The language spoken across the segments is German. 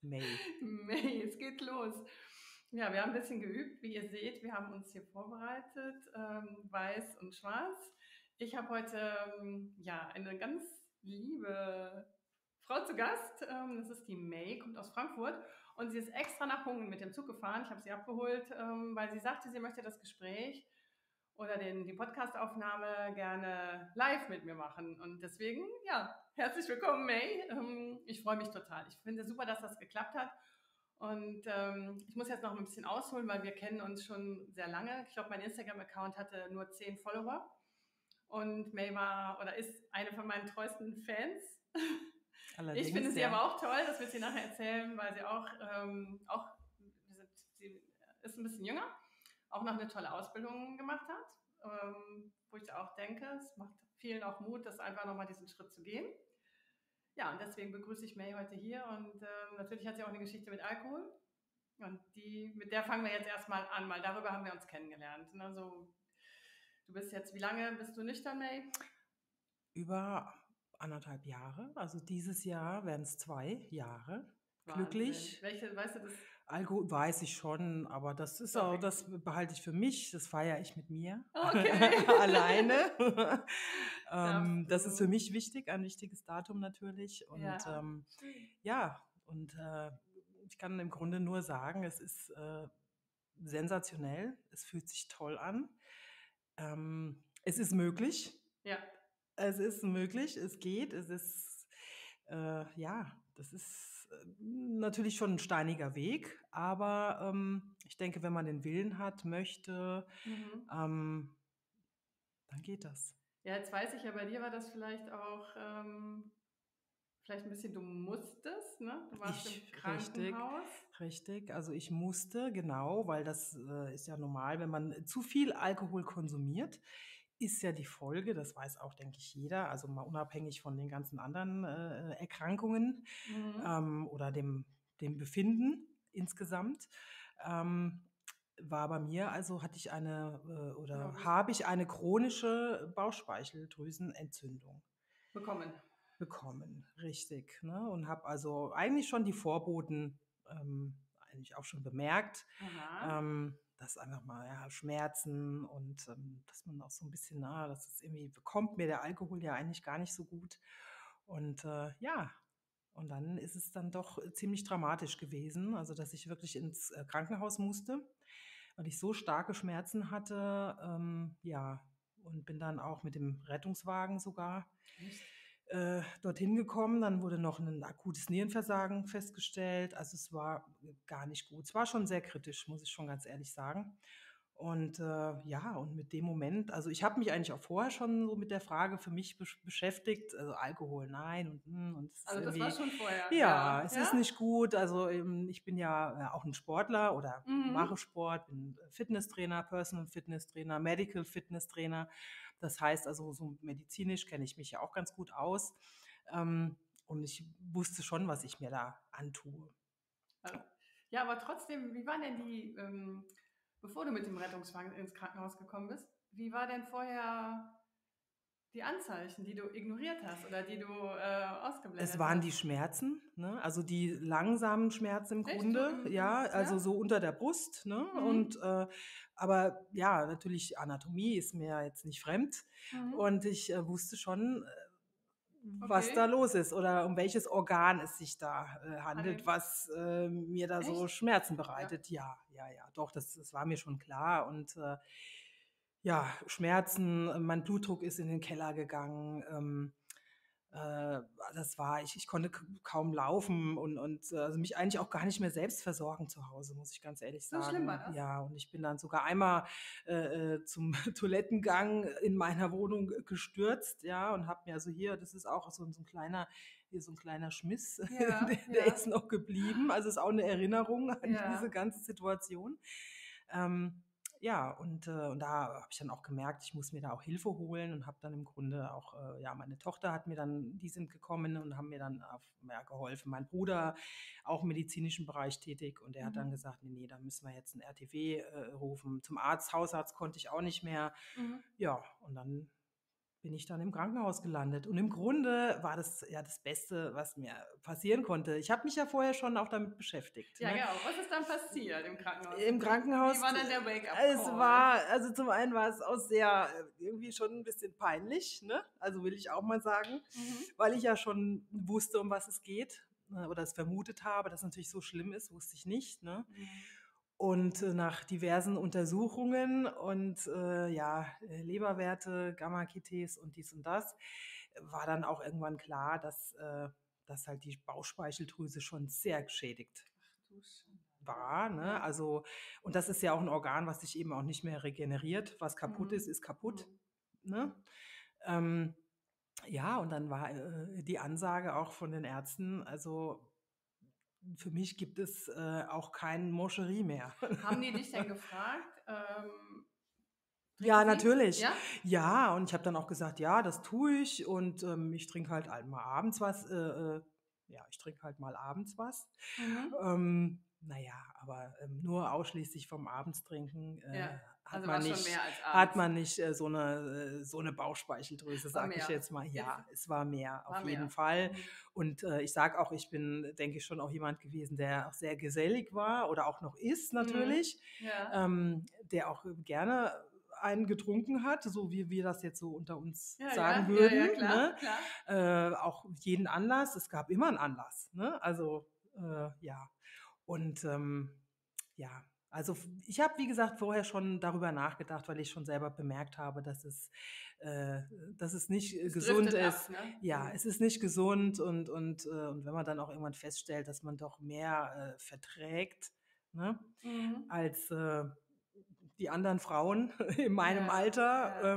May. May, es geht los. Ja, wir haben ein bisschen geübt, wie ihr seht. Wir haben uns hier vorbereitet, weiß und schwarz. Ich habe heute ja, eine ganz liebe Frau zu Gast. Das ist die May, kommt aus Frankfurt und sie ist extra nach Hungen mit dem Zug gefahren. Ich habe sie abgeholt, weil sie sagte, sie möchte das Gespräch oder die Podcastaufnahme gerne live mit mir machen. Und deswegen, ja, herzlich willkommen, May. Ich freue mich total. Ich finde super, dass das geklappt hat. Und ich muss jetzt noch ein bisschen ausholen, weil wir kennen uns schon sehr lange. Ich glaube, mein Instagram-Account hatte nur 10 Follower. Und May war oder ist eine von meinen treuesten Fans. Ich finde Allerdings, sie ja. aber auch toll, das wird sie nachher erzählen, weil sie sie ist ein bisschen jünger, auch noch eine tolle Ausbildung gemacht hat, wo ich auch denke, es macht vielen auch Mut, das einfach nochmal diesen Schritt zu gehen. Ja, und deswegen begrüße ich May heute hier und natürlich hat sie auch eine Geschichte mit Alkohol und mit der fangen wir jetzt erstmal an, weil darüber haben wir uns kennengelernt. Also, du bist jetzt, wie lange bist du nüchtern, May? Über 1,5 Jahre, also dieses Jahr werden es 2 Jahre. Wahnsinn. Glücklich. Welche, weißt du, das Alkohol weiß ich schon, aber das ist auch, Sorry. das behalte ich für mich, das feiere ich mit mir Okay. alleine. Darfst Das ist du. für mich wichtig, ein wichtiges Datum natürlich. Und Ja, schön. ja, und ich kann im Grunde nur sagen, es ist sensationell, es fühlt sich toll an. Es ist möglich. Ja. Es ist möglich, es geht, es ist, ja, das ist natürlich schon ein steiniger Weg, aber ich denke, wenn man den Willen hat, möchte, Mhm. dann geht das. Ja, jetzt weiß ich ja, bei dir war das vielleicht auch vielleicht ein bisschen, du musstest, ne? Du warst im Richtig, Krankenhaus. richtig. Also ich musste, genau, weil das ist ja normal, wenn man zu viel Alkohol konsumiert, ist ja die Folge, das weiß auch, denke ich, jeder, also mal unabhängig von den ganzen anderen Erkrankungen Mhm. oder dem Befinden insgesamt. Ähm, war bei mir, also hatte ich Ja, oder bist habe ich eine chronische Bauchspeicheldrüsenentzündung bekommen. bekommen, richtig. Ne? Und habe also eigentlich schon die Vorboten eigentlich auch schon bemerkt, Aha. dass einfach mal ja, Schmerzen und dass man auch so ein bisschen, das ist irgendwie, bekommt mir der Alkohol ja eigentlich gar nicht so gut. Und ja, und dann ist es dann doch ziemlich dramatisch gewesen, also dass ich wirklich ins Krankenhaus musste, weil ich so starke Schmerzen hatte, ja, und bin dann auch mit dem Rettungswagen sogar Echt? dorthin gekommen. Dann wurde noch ein akutes Nierenversagen festgestellt. Also es war gar nicht gut. Es war schon sehr kritisch, muss ich schon ganz ehrlich sagen. Und ja, und mit dem Moment, also ich habe mich eigentlich auch vorher schon so mit der Frage für mich beschäftigt, also Alkohol, nein und es ist Also das war irgendwie, schon vorher, ja, ja. es ist Ja? nicht gut. Also ich bin ja auch ein Sportler oder Mhm. mache Sport, bin Fitnesstrainer, Personal Fitnesstrainer, Medical Fitnesstrainer. Das heißt also, so medizinisch kenne ich mich ja auch ganz gut aus. Und ich wusste schon, was ich mir da antue. Ja, aber trotzdem, wie war denn bevor du mit dem Rettungswagen ins Krankenhaus gekommen bist, wie war denn vorher die Anzeichen, die du ignoriert hast oder die du Es ausgeblendet waren die hast? Schmerzen, ne? Also die langsamen Schmerzen im Echt? Grunde, ja, Ja? also so unter der Brust, ne? Mhm. Aber ja, natürlich Anatomie ist mir jetzt nicht fremd Mhm. und ich wusste schon, was da Okay. los ist oder um welches Organ es sich da An handelt, den, was mir da so echt? Schmerzen Ja. bereitet. Ja, ja, ja, doch, das war mir schon klar. Und ja, Schmerzen, mein Blutdruck ist in den Keller gegangen. Äh, ich konnte kaum laufen und also mich eigentlich auch gar nicht mehr selbst versorgen zu Hause, muss ich ganz ehrlich So schlimm war sagen. das? Ja, und ich bin dann sogar einmal zum Toilettengang in meiner Wohnung gestürzt, ja, und habe mir also hier, das ist auch so ein kleiner, hier so ein kleiner Schmiss, Ja, der ja, ist noch geblieben. Also ist auch eine Erinnerung an diese ja. ganze Situation. Ähm, ja, und da habe ich dann auch gemerkt, ich muss mir da auch Hilfe holen und habe dann im Grunde auch, ja, meine Tochter hat mir dann, die sind gekommen und haben mir dann ja, geholfen. Mein Bruder, auch im medizinischen Bereich tätig, und der hat dann Mhm. gesagt, nee, nee, da müssen wir jetzt ein RTW rufen. Zum Arzt, Hausarzt konnte ich auch nicht mehr. Mhm. Ja, und dann bin ich dann im Krankenhaus gelandet. Und im Grunde war das ja das Beste, was mir passieren konnte. Ich habe mich ja vorher schon auch damit beschäftigt, Ja, ne? genau. Was ist dann passiert im Krankenhaus? Im Wie Krankenhaus, war dann der es Wake-up-Call? war also zum einen war es auch sehr irgendwie schon ein bisschen peinlich, ne? Also, will ich auch mal sagen, Mhm. weil ich ja schon wusste, um was es geht, oder es vermutet habe, dass es natürlich so schlimm ist, wusste ich nicht, ne? Mhm. Und, nach diversen Untersuchungen und, ja, Leberwerte, Gamma-KTs und dies und das, war dann auch irgendwann klar, dass halt die Bauchspeicheldrüse schon sehr geschädigt Ach du Schande. war, ne? Ja. Also und das ist ja auch ein Organ, was sich eben auch nicht mehr regeneriert. Was kaputt Mhm. ist kaputt, Mhm. ne? Ähm, ja, und dann war, die Ansage auch von den Ärzten, also, für mich gibt es, auch kein Moscherie mehr. Haben die dich denn gefragt, trinken Ja, Sie? natürlich. Ja? Ja, und ich habe dann auch gesagt: „Ja, das tue ich und, ich trinke halt mal abends was, ja, ich trinke halt mal abends was.“ Mhm. Na ja, aber, nur ausschließlich vom Abendstrinken, Ja. hat Also man war schon nicht mehr als abends. so eine Bauchspeicheldrüse, War sage ich mehr. jetzt mal. Jetzt Ja, es war mehr, auf war jeden mehr. Fall. Mhm. Und, ich sage auch, ich bin, denke ich, schon auch jemand gewesen, der auch sehr gesellig war oder auch noch ist Mhm. natürlich, Ja. der auch gerne einen getrunken hat, so wie wir das jetzt so unter uns Ja, sagen ja, ja, ja, würden, klar, ne? klar. Auch jeden Anlass. Es gab immer einen Anlass, ne? Also, ja. Und, ja, also ich habe, wie gesagt, vorher schon darüber nachgedacht, weil ich schon selber bemerkt habe, äh, dass es nicht Es gesund driftet ab, ist. ne? Ja, Mhm. es ist nicht gesund und wenn man dann auch irgendwann feststellt, dass man doch mehr verträgt, ne, Mhm. als die anderen Frauen in meinem Ja, Alter, ja.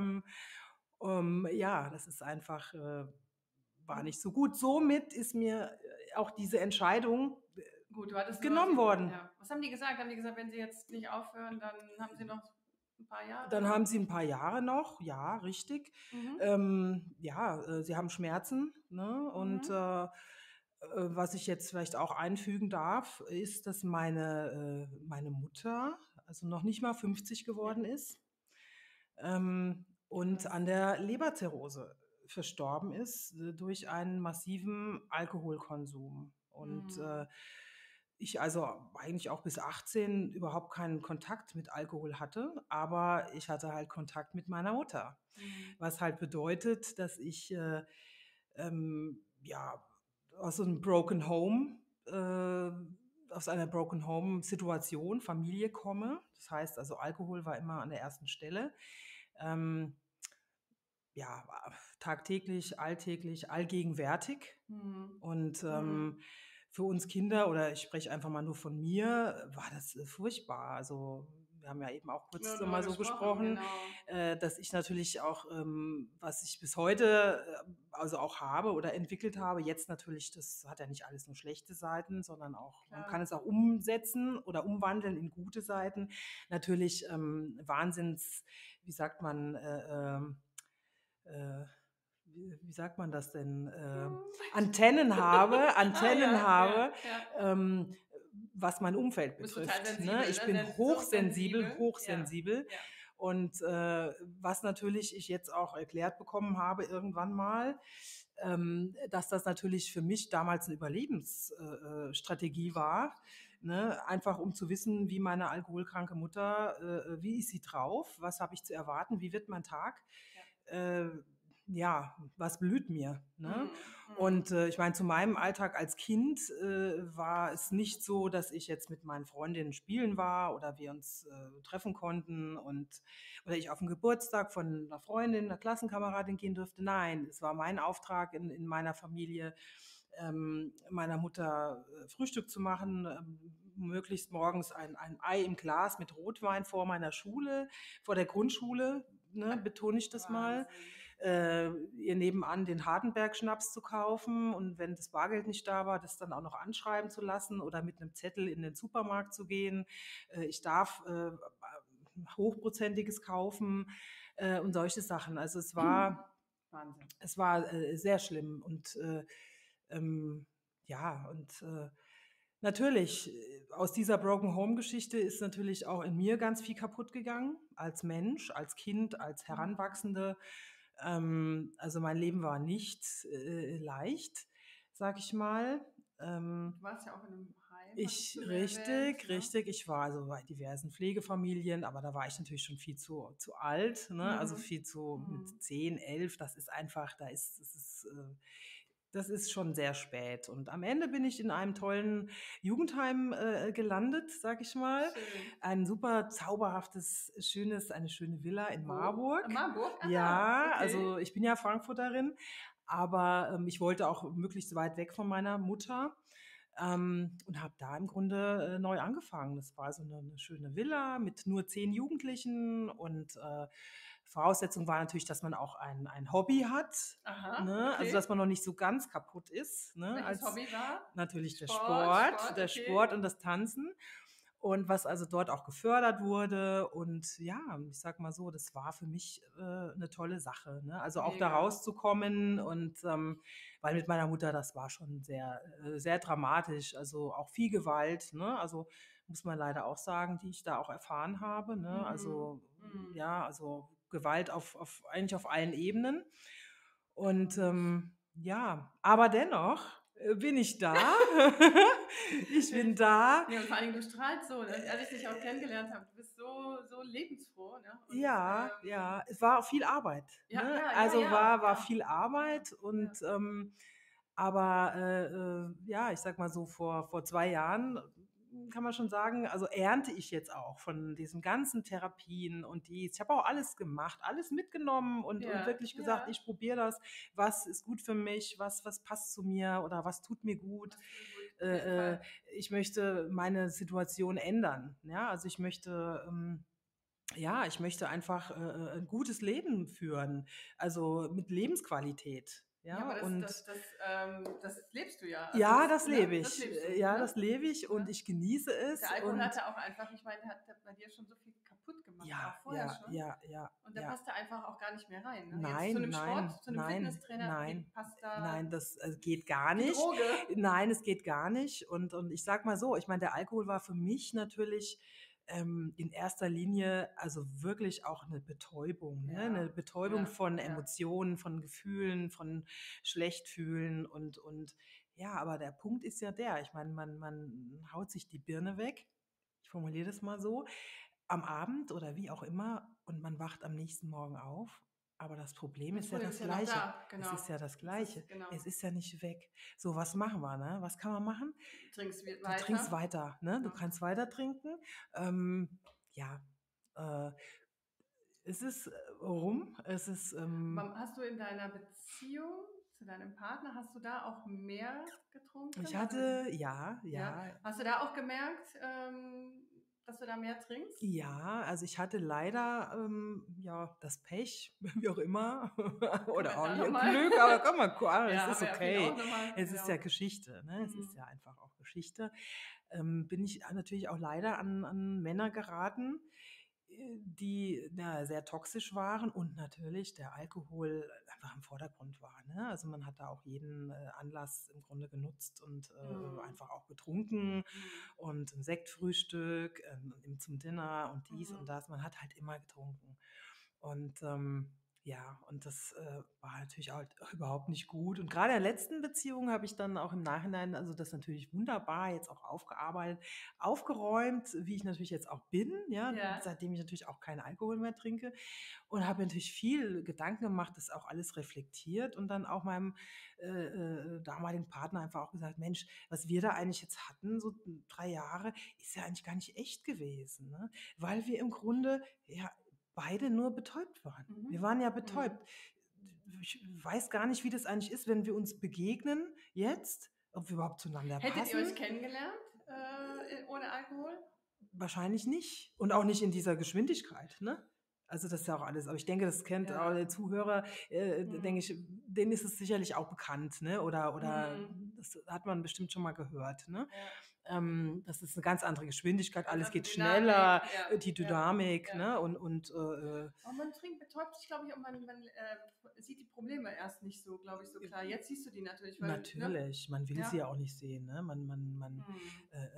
ja, das ist einfach, war nicht so gut. Somit ist mir auch diese Entscheidung Gut, du hattest nur genommen die worden. ja. Was haben die gesagt? Haben die gesagt, wenn sie jetzt nicht aufhören, dann haben sie noch ein paar Jahre Dann noch? haben sie ein paar Jahre noch, ja, richtig. Mhm. Ja, sie haben Schmerzen, ne? Und, Mhm. was ich jetzt vielleicht auch einfügen darf, ist, dass meine Mutter, also noch nicht mal 50 Ja, geworden ist, und krass. an der Leberzirrhose verstorben ist, durch einen massiven Alkoholkonsum. Und, Mhm. ich also eigentlich auch bis 18 überhaupt keinen Kontakt mit Alkohol hatte, aber ich hatte halt Kontakt mit meiner Mutter. Mhm. Was halt bedeutet, dass ich, ja, aus so 'nem Broken Home aus einer Broken Home Situation, Familie komme. Das heißt also, Alkohol war immer an der ersten Stelle. Ähm, ja, tagtäglich, alltäglich, allgegenwärtig. Mhm. Und, Mhm. für uns Kinder oder ich spreche einfach mal nur von mir, war das, furchtbar. Also, wir haben ja eben auch kurz Nur so drüber mal so gesprochen, gesprochen, genau. dass ich natürlich auch, was ich bis heute, also auch habe oder entwickelt habe, jetzt natürlich, das hat ja nicht alles nur schlechte Seiten, sondern auch man kann Klar. es auch umsetzen oder umwandeln in gute Seiten. Natürlich, Wahnsinns wie sagt man, äh, wie sagt man das denn? Ah Antennen ja, ja, habe, ja. ähm, was mein Umfeld Du bist total betrifft, ne? sensibel, Ich ne? bin So hochsensibel, sensibel. Ja, hochsensibel ja, und, was natürlich ich jetzt auch erklärt bekommen habe irgendwann mal, dass das natürlich für mich damals 'ne Überlebensstrategie Strategie war, ne? Einfach um zu wissen, wie meine alkoholkranke Mutter wie ist sie drauf? Was habe ich zu erwarten? Wie wird mein Tag? ja. Äh, ja, was blüht mir, ne? Mhm, mhm. Und, ich meine, zu meinem Alltag als Kind, war es nicht so, dass ich jetzt mit meinen Freundinnen spielen war oder wir uns, treffen konnten oder ich auf 'n Geburtstag von 'ner Freundin, 'ner Klassenkameradin gehen durfte. Nein, es war mein Auftrag in meiner Familie, meiner Mutter, Frühstück zu machen, möglichst morgens ein Ei im Glas mit Rotwein vor der Grundschule, ne, betone ich das mal, Wahnsinn. ihr nebenan den Hardenberg-Schnaps zu kaufen und wenn das Bargeld nicht da war, das dann auch noch anschreiben zu lassen oder mit einem Zettel in den Supermarkt zu gehen. Ich darf, Hochprozentiges kaufen, und solche Sachen. Also, Wahnsinn. es war, sehr schlimm und, ja, und, natürlich, aus dieser Broken Home Geschichte ist natürlich auch in mir ganz viel kaputt gegangen als Mensch, als Kind, als Mhm. Heranwachsende. Also, mein Leben war nicht, leicht, sage ich mal. Du warst ja auch in einem Heim, hattest Ich du mir erwähnt, richtig, ne? richtig. Ich war also bei diversen Pflegefamilien, aber da war ich natürlich schon viel zu alt, ne? Also, Mhm. viel zu mit Mhm. 10, 11. Das ist einfach das ist schon sehr spät. Und am Ende bin ich in einem tollen Jugendheim, gelandet, sage ich mal. Schön. Ein super zauberhaftes, schönes eine schöne Villa in Wo? Marburg. Marburg? Ah, Ja, okay. also, ich bin ja Frankfurterin, aber, ich wollte auch möglichst weit weg von meiner Mutter, und habe da im Grunde, neu angefangen. Das war so eine 'ne schöne Villa mit nur 10 Jugendlichen und, Voraussetzung war natürlich, dass man auch ein Hobby hat, Aha, ne? Also, dass okay. man noch nicht so ganz kaputt ist, ne, Welches als Hobby war? natürlich Sport, Sport, Der okay. Sport und das Tanzen und was also dort auch gefördert wurde und ja, ich sage mal so, das war für mich, 'ne tolle Sache, ne? Also, auch da Mega. rauszukommen und, weil mit meiner Mutter, das war schon sehr dramatisch, also auch viel Gewalt, ne? Also, muss man leider auch sagen, die ich da auch erfahren habe, ne? Mhm. Also, Mhm. ja, also Gewalt auf eigentlich auf allen Ebenen. Und, Glaube ich. ja, aber dennoch, bin ich da. Ich bin da. Ne, und vor allen Dingen, du strahlst so, ne? Als ich dich auch kennengelernt habe, du bist so lebensfroh, ne? Und, Ja, ja, es war auch viel Arbeit, ja, ne? ja, ja, Also, ja, war ja, viel ja, Arbeit ja. und, aber, ja, ich sage mal so, vor 2 Jahren kann man schon sagen, also, ernte ich jetzt auch von diesen ganzen Therapien und dies. Ich habe auch alles gemacht, alles mitgenommen und Ja, wirklich gesagt: ja, „Ich probiere das. Was ist gut für mich? Was passt zu mir oder was tut mir gut?“ das tut gut, auf jeden Äh, Fall. ich möchte meine Situation ändern, ja? Also, ich möchte, ja, ich möchte einfach, 'n gutes Leben führen, also mit Lebensqualität, Ja, ja? aber Und das lebst du ja. Also, ja, das das ne, lebe das ich. lebst du, Ja, ne? das lebe ich und Ne? ich genieße Und es der Alkohol hat und ja auch einfach, ich meine, der hat bei dir schon so viel kaputt gemacht, ja, auch vorher ja, schon. ja, ja, Und der ja. passt da einfach auch gar nicht mehr rein, ne? Jetzt zu Nein, einem Sport, nein, zu einem nein, Fitnesstrainer, wie nein, passt da nein, das, geht gar die nicht. Droge? Nein, es geht gar nicht. Und ich sage mal so, ich meine, der Alkohol war für mich natürlich, in erster Linie also wirklich auch eine Betäubung, ne? 'Ne Ja, Betäubung ja, von ja. Emotionen, von Gefühlen, von Schlechtfühlen und ja, aber der Punkt ist ja der, ich meine, man haut sich die Birne weg, ich formuliere das mal so, am Abend oder wie auch immer und man wacht am nächsten Morgen auf, aber das Problem Und das ist ja Problem das ist ja noch Gleiche. da, Es genau. ist ja das Das Gleiche. ist genau. Es ist ja nicht weg. So, was machen wir, ne? Was kann man machen? Trinkst Du trinkst weiter, weiter, ne? Du ne? kannst weiter trinken. Ja, äh, es ist, rum. Es ist, Hast du in deiner Beziehung zu deinem Partner, hast du da auch mehr ich getrunken? Also, hatte ja, ja, ja, hast du da auch gemerkt, dass du da mehr trinkst? ja, also ich hatte leider, ja, das Pech, wie auch immer, Können oder wir auch da noch ihr mal Glück, aber komm mal, es ja, haben ist wir ja viel auch okay. noch mal, Es ist genau. ja Geschichte, ne? Es ist Mhm. ja einfach auch Geschichte. Bin ich natürlich auch leider an Männer geraten, die, ja, sehr toxisch waren und natürlich der Alkohol einfach im Vordergrund war, ne? Also, man hat da auch jeden, Anlass im Grunde genutzt und, Mhm. einfach auch getrunken Mhm. und 'n Sektfrühstück, zum Dinner und dies und Mhm. das. Man hat halt immer getrunken. Und, ja, und das, war natürlich halt überhaupt nicht gut. Und gerade in der letzten Beziehung habe ich dann auch im Nachhinein also das natürlich wunderbar jetzt auch aufgearbeitet, aufgeräumt, wie ich natürlich jetzt auch bin, ja, Ja. seitdem ich natürlich auch keinen Alkohol mehr trinke und habe mir natürlich viel Gedanken gemacht, das auch alles reflektiert und dann auch meinem, damaligen Partner einfach auch gesagt: „Mensch, was wir da eigentlich jetzt hatten, so 3 Jahre, ist ja eigentlich gar nicht echt gewesen“, ne? Weil wir im Grunde, ja, beide nur betäubt waren. Wir Mhm. waren ja Mhm. betäubt. Ich weiß gar nicht, wie das eigentlich ist, wenn wir uns begegnen jetzt, ob wir überhaupt zueinander Hättet ihr euch passen. kennengelernt, ohne Alkohol? Wahrscheinlich nicht und auch nicht in dieser Geschwindigkeit, ne? Also, das ist ja auch alles aber ich denke, das kennt auch Ja. der Zuhörer, denke Mhm. ich, denen ist es sicherlich auch bekannt, ne? Oder Mhm. das hat man bestimmt schon mal gehört, ne? Ja. Das ist 'ne ganz andere Geschwindigkeit, Ganz alles andere geht Dynamik, schneller, ja, die ja, Dynamik, ja. ne? Und, Aber man trinkt betäubt sich, glaube ich, und man sieht die Probleme erst nicht so, glaube ich, so klar. Jetzt siehst du die natürlich, weil, ne? natürlich, man will sie Ja. ja auch nicht sehen, ne? Mhm. Man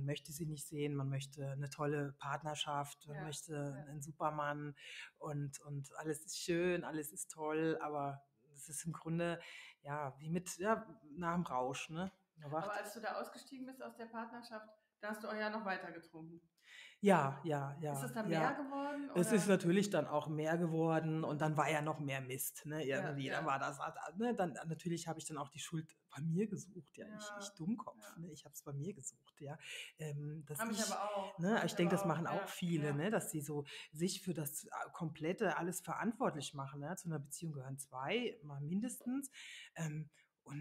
möchte sie nicht sehen, man möchte eine tolle Partnerschaft, man Ja, möchte ja. einen Supermann und alles ist schön, alles ist toll, aber es ist im Grunde, ja, wie mit ja, nach dem Rausch, ne? Man Aber wacht als du da ausgestiegen bist aus der Partnerschaft, da hast du auch ja noch weiter getrunken. ja, ja, Ist es ja, dann mehr ja. geworden Es ist oder? natürlich dann auch mehr geworden und Mhm. dann war ja noch mehr Mist, ne, Ja, irgendwie. Dann ja, war das ne, dann natürlich habe ich dann auch die Schuld bei mir gesucht, ja. Ich ja, Dummkopf, ja. ne? Ich habe es bei mir gesucht, ja. Dass Habe ich ich aber auch, ne, habe ich ich denke, aber das machen auch, auch ja, viele, ja. ne, dass sie so sich für das, Komplette alles verantwortlich machen, ne? Zu einer Beziehung gehören 2 mal mindestens. Ähm,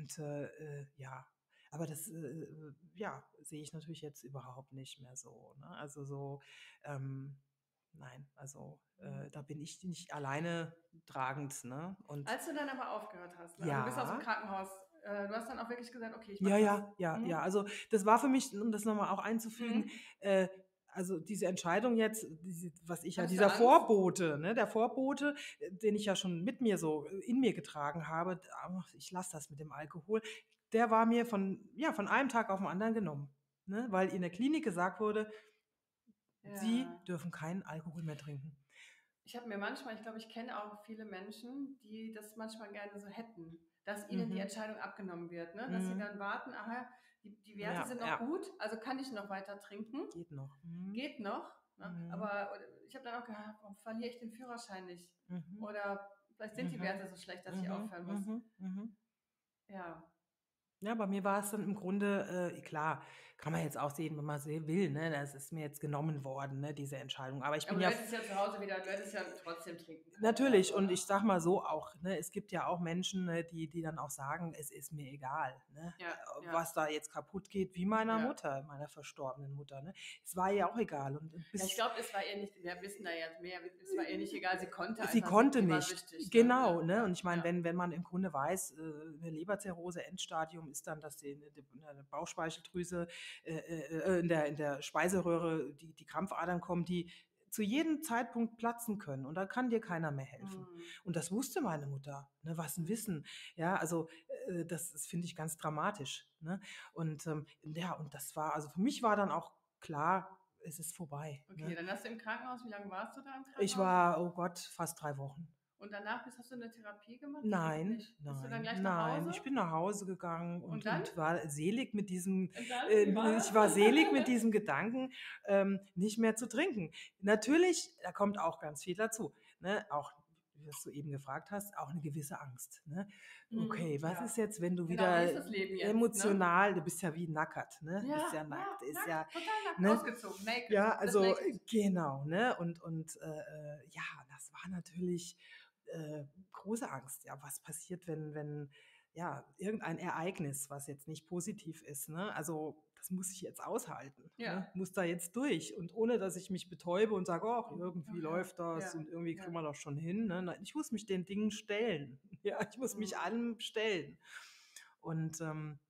ja, aber das, ja, sehe ich natürlich jetzt überhaupt nicht mehr so, ne? Also so, ähm nein, also, Mhm. da bin ich nicht alleine tragend, ne? Und Als du dann aber aufgehört hast, ne? Also, du bist aus dem ja, Krankenhaus, du hast dann auch wirklich gesagt: „Okay, ich ja, mache das." ja, ja, ja. Mhm. Also, das war für mich, um das noch mal auch einzufügen, Mhm. äh, also, diese Entscheidung jetzt, diese was ich ja Hattest du dieser Angst? Vorbote, ne, der Vorbote, den ich ja schon mit mir so in mir getragen habe, ich lasse das mit dem Alkohol, der war mir von einem Tag auf 'n anderen genommen, ne? Weil in der Klinik gesagt wurde: „Sie Ja. dürfen keinen Alkohol mehr trinken." Ich habe mir manchmal ich glaube, ich kenne auch viele Menschen, die das manchmal gerne so hätten, dass ihnen die Mhm. Entscheidung abgenommen wird, ne? Dass sie Mhm. dann warten: „Aha, die Werte Ja, sind noch ja, gut, also kann ich noch weiter trinken. geht noch. Mhm. Geht noch", ne? Mhm. Aber ich habe dann auch gedacht: „Warum verliere ich den Führerschein nicht?" Mhm. Oder vielleicht sind die Mhm. Werte so schlecht, dass ich Mhm. aufhören muss. Mhm. Mhm. Ja. Ja, bei mir war es dann im Grunde, klar, kann man jetzt auch sehen, wenn man se will, ne? Das ist mir jetzt genommen worden, ne, diese Entscheidung. Aber ich bin Aber du ja hättest ja zu Hause wieder du hättest ja trotzdem trinken können oder natürlich, so, und ne? ich sage mal so auch, ne, es gibt ja auch Menschen, ne, die dann auch sagen: „Es ist mir egal", ne, Ja, ja, was da jetzt kaputt geht, wie meiner ja. Mutter, meiner verstorbenen Mutter, ne? Es war ihr auch egal und Ja, ich bis glaube, es war ihr nicht wir wissen da jetzt mehr, es war ihr nicht egal, sie konnte sie einfach nicht, konnte sie war nicht. süchtig, ne? Genau, Ja, ne? Und ja, ich meine, ja. wenn man im Grunde weiß, 'ne Leberzirrhose Endstadium ist dann, dass die in der Bauchspeicheldrüse, in der Speiseröhre die Krampfadern kommen, die zu jedem Zeitpunkt platzen können und da kann dir keiner mehr helfen. Mhm. Und das wusste meine Mutter, ne? Was 'n Mhm. Wissen. Ja, also, das finde ich ganz dramatisch, ne? Und, ja, und das war also, für mich war dann auch klar, es ist vorbei, Okay, ne? dann hast du im Krankenhaus wie lange warst du da im Ich Krankenhaus? war, oh Gott, fast 3 Wochen. Und danach hast du 'ne Therapie gemacht oder Nein, nicht? Bist du dann nein, gleich nach nein. Hause? Ich bin nach Hause gegangen Und dann? und war selig mit diesem Und dann? Wie war ich das? war selig mit diesem Gedanken, nicht mehr zu trinken. Natürlich, da kommt auch ganz viel dazu, ne? Auch, was du eben gefragt hast, auch 'ne gewisse Angst, ne? Mhm, Okay, was ist ja. jetzt, wenn du Genau, wie ist wieder das Leben jetzt, ne? emotional, du bist ja wie nackert, ne? Bist Ja, ja ja, nackt, ist ja, nackt, total nackt, ne? ausgezogen, naked, Ja, alles also, naked. genau, ne? Ja, das war natürlich, große Angst. Ja, was passiert, wenn ja, irgendein Ereignis, was jetzt nicht positiv ist, ne? Also, das muss ich jetzt aushalten, Ja. ne? Muss da jetzt durch und ohne, dass ich mich betäube und sage: „Ach, Mhm. irgendwie Ach ja, läuft das ja, und irgendwie ja. kriegen wir das schon hin", ne? Nein, ich muss mich den Dingen stellen. Ja, ich muss mich Mhm. allem stellen. Und,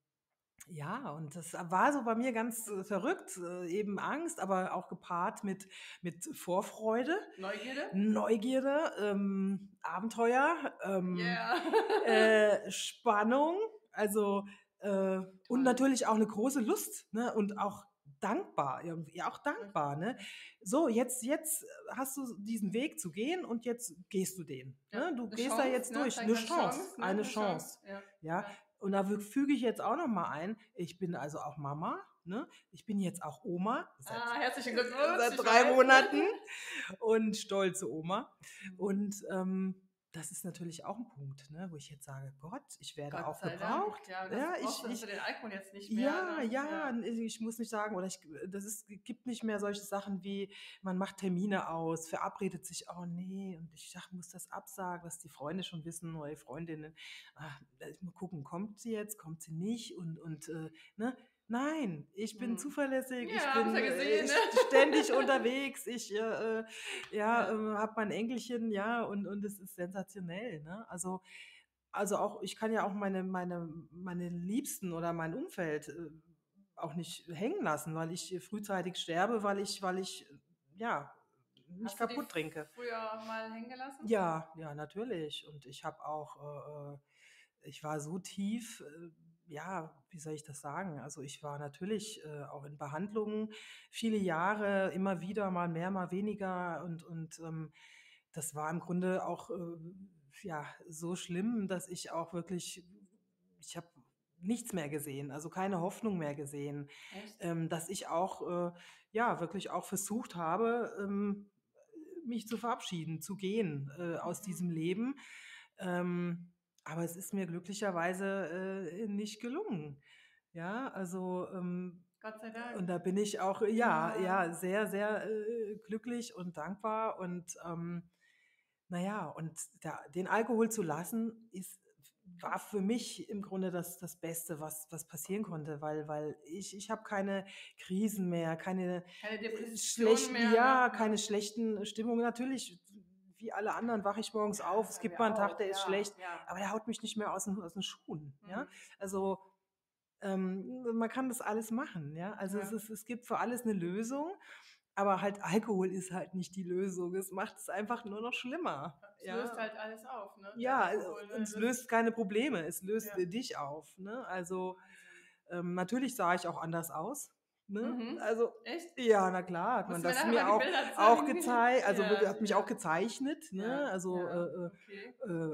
ja, und das war so bei mir ganz, verrückt, eben Angst, aber auch gepaart mit Vorfreude, Neugierde? Neugierde, Abenteuer, Ja. Spannung, also, und Toll. natürlich auch eine große Lust, ne, und auch dankbar irgendwie, auch Ja, dankbar, ne? ja. So, jetzt hast du diesen Weg zu gehen und jetzt gehst du den, Ja, ne? Du 'ne gehst da Chance, jetzt ne? durch, Vielleicht eine mal 'ne Chance, Chance, ne? eine 'Ne Chance, Chance, ja, ja? ja. Und da füge ich jetzt auch noch mal ein, ich bin also auch Mama, ne? Ich bin jetzt auch Oma Ah, herzlichen Glückwunsch, seit ich 3 weiß. Monaten und stolze Oma. Mhm. Und, das ist natürlich auch 'n Punkt, ne, wo ich jetzt sage: „Gott, ich werde Gott auch sei Dank. gebraucht." Ja, Ja, hast du den Alkohol jetzt nicht mehr, ja, ne? ja, Ja. ich muss nicht sagen, oder das ist gibt nicht mehr solche Sachen wie, man macht Termine aus, verabredet sich: „Oh ne, und ich sage, muss das absagen", dass die Freunde schon wissen oder die Freundinnen. Mal gucken, kommt sie jetzt, kommt sie nicht ne? Nein, ich bin Mhm. zuverlässig, ich Ja, habe ich bin, ja gesehen, ne? ständig unterwegs, ja, Ja. habe mein Enkelchen, ja, und es ist sensationell, ne? Also auch, ich kann ja auch meine Liebsten oder mein Umfeld, auch nicht hängen lassen, weil ich frühzeitig sterbe, ja, mich Hast du die kaputt trinke. früher mal hängen gelassen? Ja, ja, natürlich. Und ich habe auch, ich war so tief, ja, wie soll ich das sagen? Also, ich war natürlich, auch in Behandlungen viele Jahre, immer wieder, mal mehr, mal weniger und das war im Grunde auch, ja, so schlimm, dass ich auch wirklich ich habe nichts mehr gesehen, also keine Hoffnung mehr gesehen, Echt? dass ich auch, ja, wirklich auch versucht habe, mich zu verabschieden, zu gehen, aus Mhm. diesem Leben. Ähm, aber es ist mir glücklicherweise, nicht gelungen. Ja, also, Gott sei und Dank. da bin ich auch, ja, Ja, ja, sehr, sehr, glücklich und dankbar und na ja, und den Alkohol zu lassen, war für mich im Grunde das Beste, was passieren konnte, weil ich habe keine Krisen mehr, keine, keine Depression schlechten, mehr, ne? ja, keine Ne? schlechten Stimmungen. Natürlich, wie alle anderen wache ich morgens Ja, auf. Es bei gibt mir mal einen Tag, auch. der ist Ja, schlecht, ja. aber der haut mich nicht mehr aus den Schuhen, ja? Mhm. Also, man kann das alles machen, ja? Also, Ja. es gibt für alles eine Lösung, aber halt Alkohol ist halt nicht die Lösung. Es macht es einfach nur noch schlimmer, Es löst ja? halt alles auf, ne? Der Ja, Alkohol, und ne? es Das löst keine Probleme, es löst, ja, dich auf, ne? Also, Wahnsinn. natürlich sah ich auch anders aus, ne? Mhm. Also, Echt? ja, na klar, hat man Musst du mir das nachher mal mir die Bilder auch zeigen? gezeigt, also, Ja, hat mich auch ja, gezeichnet, ne? ja, Also, ja, okay.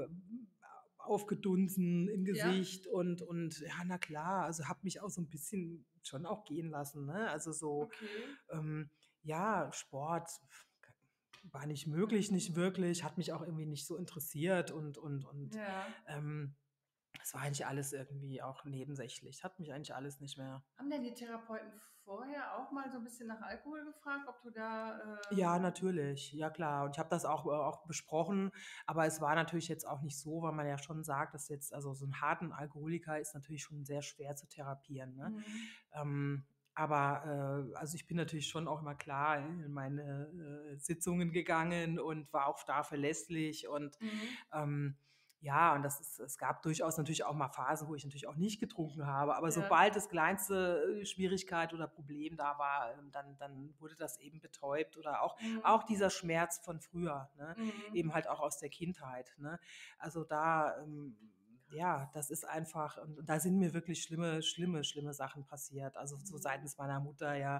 aufgedunsen im Ja, Gesicht und ja, na klar, also, habe mich auch so ein bisschen schon auch gehen lassen, ne? Also, so, okay. ähm, ja, Sport war nicht möglich, nicht wirklich, hat mich auch irgendwie nicht so interessiert und, Ja. ähm, es war eigentlich alles irgendwie auch nebensächlich. Hat mich eigentlich alles nicht mehr. Haben denn die Therapeuten vorher auch mal so 'n bisschen nach Alkohol gefragt, ob du da, Ja, natürlich. Ja klar. Und ich habe das auch besprochen, aber es war natürlich jetzt auch nicht so, weil man ja schon sagt, dass jetzt also so 'n harten Alkoholiker ist natürlich schon sehr schwer zu therapieren, ne? mhm, Ähm, aber, also ich bin natürlich schon auch immer klar in meine, Sitzungen gegangen und war auch da verlässlich und, mhm, ähm, ja, und es gab durchaus natürlich auch mal Phasen, wo ich natürlich auch nicht getrunken habe, aber ja, sobald das kleinste, Schwierigkeit oder Problem da war, dann wurde das eben betäubt oder auch mhm, dieser Schmerz von früher, ne? mhm, Eben halt auch aus der Kindheit, ne? Also, da, ja, das ist einfach und da sind mir wirklich schlimme Sachen passiert, also so mhm, seitens meiner Mutter, ja,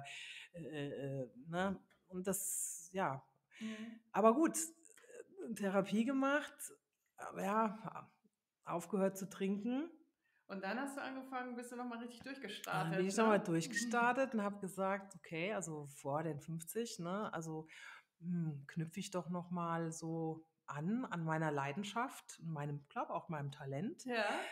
ne? Und das ja. mhm. Aber gut, Therapie gemacht, aber ja, aufgehört zu trinken. Und dann hast du angefangen bist du noch mal richtig Dann bin durchgestartet, ich noch mal ne? durchgestartet und habe gesagt: „Okay, also vor den 50, ne, also, knüpfe ich doch noch mal so an meiner Leidenschaft und meinem glaube auch meinem Talent, Ja,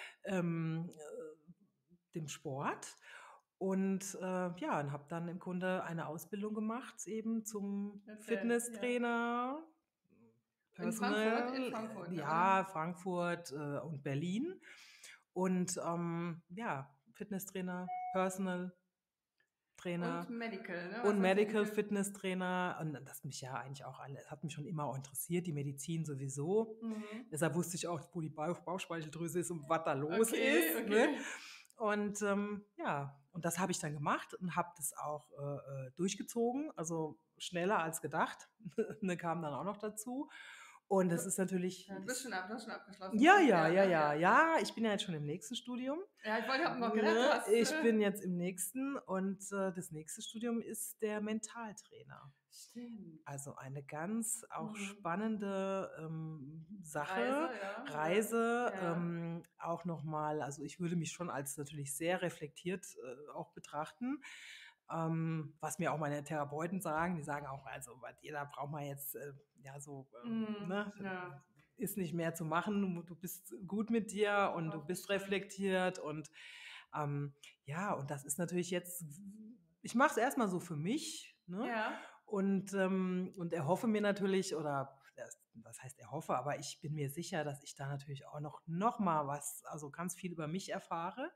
dem Sport.“ Und, ja, und habe dann im Grunde eine Ausbildung gemacht eben zum erzähl, ja. Fitnesstrainer, In Frankfurt? In Personal, Frankfurt, ne, oder? ja, Frankfurt, und Berlin. Und, ja, Fitnesstrainer, Personal Und Trainer Medical, ne? und Was heißt Medical Medical? Fitness Trainer und das mich ja eigentlich auch alle hat mich schon immer auch interessiert, die Medizin sowieso. Mhm. Deshalb wusste ich auch, wo die Bauchspeicheldrüse ist und was da los Okay, ist, ne? okay. Und, ja, und das habe ich dann gemacht und habe das auch, durchgezogen, also schneller als gedacht, ne, kam dann auch noch dazu. Und Du das ist natürlich ja, du hast schon abgeschlossen, ja, ne? ja, Ja, ja, ne? ja, Ja. ja, ich bin ja jetzt schon im nächsten Studium. Ja, ich wollte habe noch gedacht, du Ne, hast, ich bin jetzt im nächsten und, das nächste Studium ist der Mentaltrainer. stimmt. Also eine ganz auch Mhm. spannende, Reise, Sache, ja, ja, Reise, ja. auch noch mal also ich würde mich schon als natürlich sehr reflektiert, auch betrachten, was mir auch meine Therapeuten sagen. Die sagen auch: „Also, bei dir, da braucht man jetzt, ja so, Mhm. ne, Ja, ist nicht mehr zu machen. Du bist gut mit dir und du bist aufgeschrieben. reflektiert und, ähm, ja, und das ist natürlich jetzt ich mache es erst mal so für mich, ne? Ja, Und erhoffe mir natürlich oder was heißt erhoffe, aber ich bin mir sicher, dass ich da natürlich auch noch mal was also ganz viel über mich erfahre,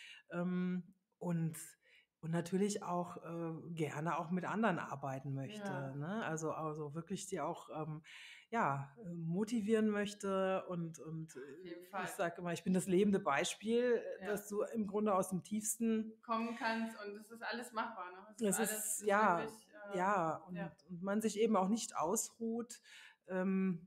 und natürlich auch, gerne auch mit anderen arbeiten möchte, ja, ne? Also wirklich die auch, ja, motivieren möchte und, auf jeden ich Fall. sage immer, ich bin das lebende Beispiel, Ja. dass du im Grunde aus dem Tiefsten Kommen kannst und es ist alles machbar, ne? Es ist es alles ist ist ja, wirklich, ja, ja. und man sich eben auch nicht ausruht, ähm,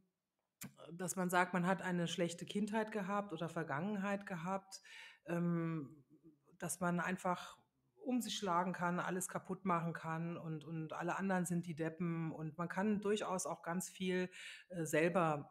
dass man sagt, man hat eine schlechte Kindheit gehabt oder Vergangenheit gehabt. dass man einfach um sich schlagen kann, alles kaputt machen kann und alle anderen sind die Deppen und man kann durchaus auch ganz viel, selber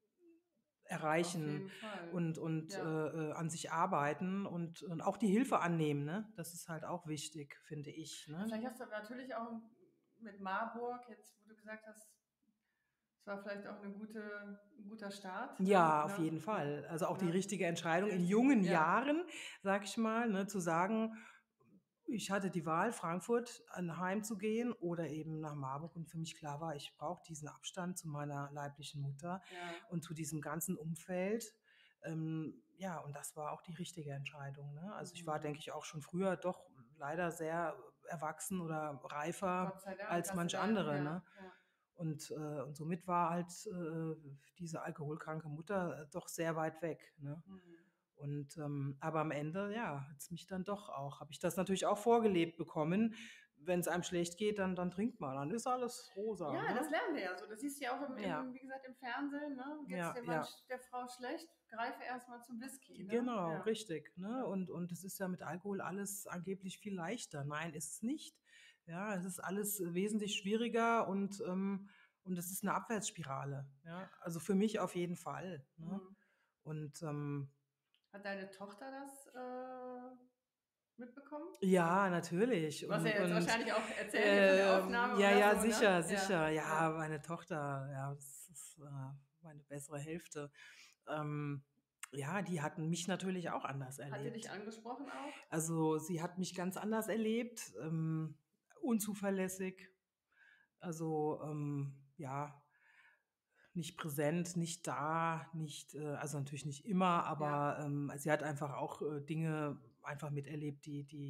Auf erreichen jeden Fall. und Ja. an sich arbeiten und auch die Hilfe annehmen, ne? Das ist halt auch wichtig, finde ich, Also ne? vielleicht hast du natürlich auch mit Marburg, jetzt wo du gesagt hast, es war vielleicht auch ein guter Start, ne? Ja, auf Ne? jeden Fall. Also, auch die Ne? richtige Entscheidung in Richtig, jungen ja. Jahren, sage ich mal, ne, zu sagen, ich hatte die Wahl, Frankfurt heimzugehen oder eben nach Marburg und für mich klar war, ich brauche diesen Abstand zu meiner leiblichen Mutter Ja. und zu diesem ganzen Umfeld. Ja, und das war auch die richtige Entscheidung, ne? Also, ich war, denke Mhm. ich, auch schon früher doch leider sehr erwachsen oder reifer Gott sei Dank als hast du manch da, andere, ja, ne? ja. Und somit war halt, diese alkoholkranke Mutter, doch sehr weit weg, ne? Mhm. Aber am Ende, ja, hat's mich dann doch auch habe ich das natürlich auch vorgelebt bekommen. Wenn es einem schlecht geht, dann trinkt man, dann ist alles rosa, Ja, das ne? lernen wir ja so. Das siehst du ja auch Ja, wie gesagt, im Fernsehen, ne? Geht's ja, dem Mann, ja. der Frau schlecht, greife erst mal zum Whisky, ne? Genau, Ja, richtig, ne? ja. Und es ist ja mit Alkohol alles angeblich viel leichter. Nein, ist es nicht. Ja, es ist alles wesentlich schwieriger und es ist eine Abwärtsspirale, ja? Also, für mich auf jeden Fall, ne? Mhm. Und, Hat deine Tochter das, mitbekommen? ja, natürlich Du hast ja jetzt und, wahrscheinlich auch erzählt hier von der Aufnahme ja, oder ja, so, ne? sicher, Ja, sicher. Ja, ja. meine Tochter, ja, das ist, meine bessere Hälfte. Ähm, ja, die hatten mich natürlich auch anders Hat die dich erlebt. angesprochen auch? Also, sie hat mich ganz anders erlebt, unzuverlässig, also, ja, nicht präsent, nicht da, nicht also, natürlich nicht immer, Ja, aber, sie hat einfach auch, Dinge einfach miterlebt,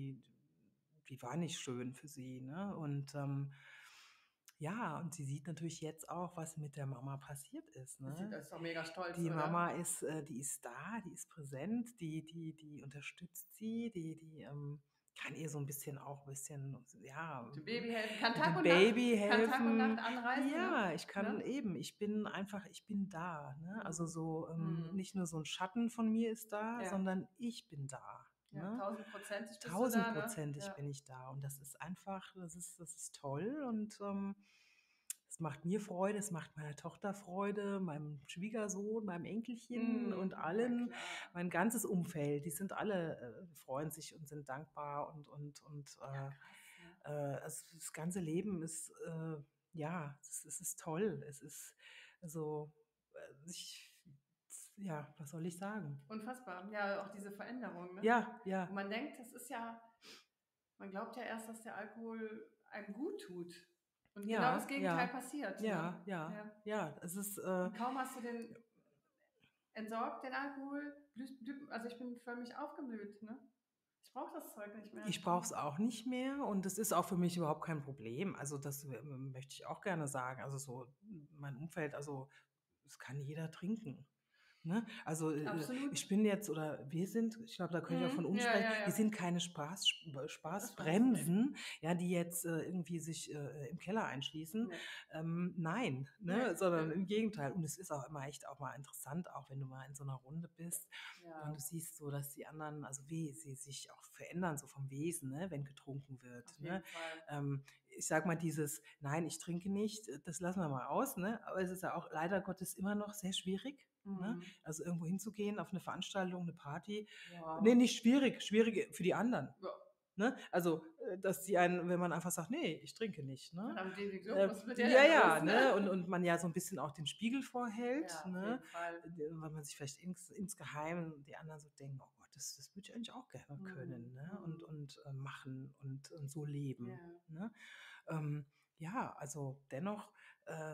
die waren nicht schön für sie, ne? Ja, und sie sieht natürlich jetzt auch, was mit der Mama passiert ist, ne? das ist doch mega stolz, Die oder? Mama ist die ist da, die ist präsent, die unterstützt sie, kann ihr so ein bisschen auch ein bisschen, ja, Mit dem Baby helfen. mit dem Baby Kann Tag und Nacht helfen. anreisen, ne? Ja, Ne? ich bin da, ne? Also, Mhm. so, Mhm. nicht nur so ein Schatten von mir ist da, Ja, sondern ich bin da, ja, ne? 1000%ig bist du da, ne? Tausendprozentig Ja, bin ich da und das ist einfach das ist toll und, es macht mir Freude, es macht meiner Tochter Freude, meinem Schwiegersohn, meinem Enkelchen und mhm, ja allen. klar. Mein ganzes Umfeld, die sind alle, freuen sich und sind dankbar Ja, krass, ne? also das ganze Leben ist, ja, es ist toll. Es ist so, ich ja, was soll ich sagen? Unfassbar. Ja, auch diese Veränderung, ne? Ja, Und ja, man denkt, das ist ja man glaubt ja erst, dass der Alkohol einem gut tut. Und genau das ja, Gegenteil ja, passiert, ne? ja, ja, Ja. ja, es ist, Und kaum hast du den entsorgt, den Alkohol, also ich bin völlig aufgeblüht, ne? Ich brauche das Zeug nicht mehr. ich brauche es auch nicht mehr und es ist auch für mich überhaupt kein Problem. Also, das, möchte ich auch gerne sagen. Also, so mein Umfeld, also, es kann jeder trinken, ne? Also, Absolut. ich bin jetzt oder wir sind, ich glaube, da kann ich auch von Mhm. uns Ja, sprechen, ja, wir ja. sind keine Spaß, ne. Spaßbremsen, ja, die jetzt, irgendwie sich, im Keller einschließen. Ne. Nein, ne, Ne, sondern ne. im Gegenteil. Und es ist auch immer echt auch mal interessant, auch wenn du mal in so einer Runde bist und du Ja, siehst so, dass die anderen, also wie sie sich auch verändern, so vom Wesen, ne, wenn getrunken wird, auf ne? jeden Fall. Ich sage mal, dieses „Nein, ich trinke nicht“, das lassen wir mal aus, ne? Aber es ist ja auch leider Gottes immer noch sehr schwierig, ne? Mhm. Also, irgendwo hinzugehen auf eine Veranstaltung, eine Party. Ne, Ja. nicht schwierig, schwierig für die anderen, Ja. ne? Also, dass die einen, wenn man einfach sagt: „Nee, ich trinke nicht“, Dann ne? haben die so: „Was ist mit der Ja, denn ja, los“, ne? ne? Und man ja so ein bisschen auch den Spiegel vorhält, Ja, auf ne? jeden Fall. Weil man sich vielleicht insgeheim die anderen so denken: „Oh Gott, das würde ich eigentlich auch gerne können, Mhm, ne? mhm. Machen und so leben“, Ja. ne? Ähm, ja, also dennoch, äh,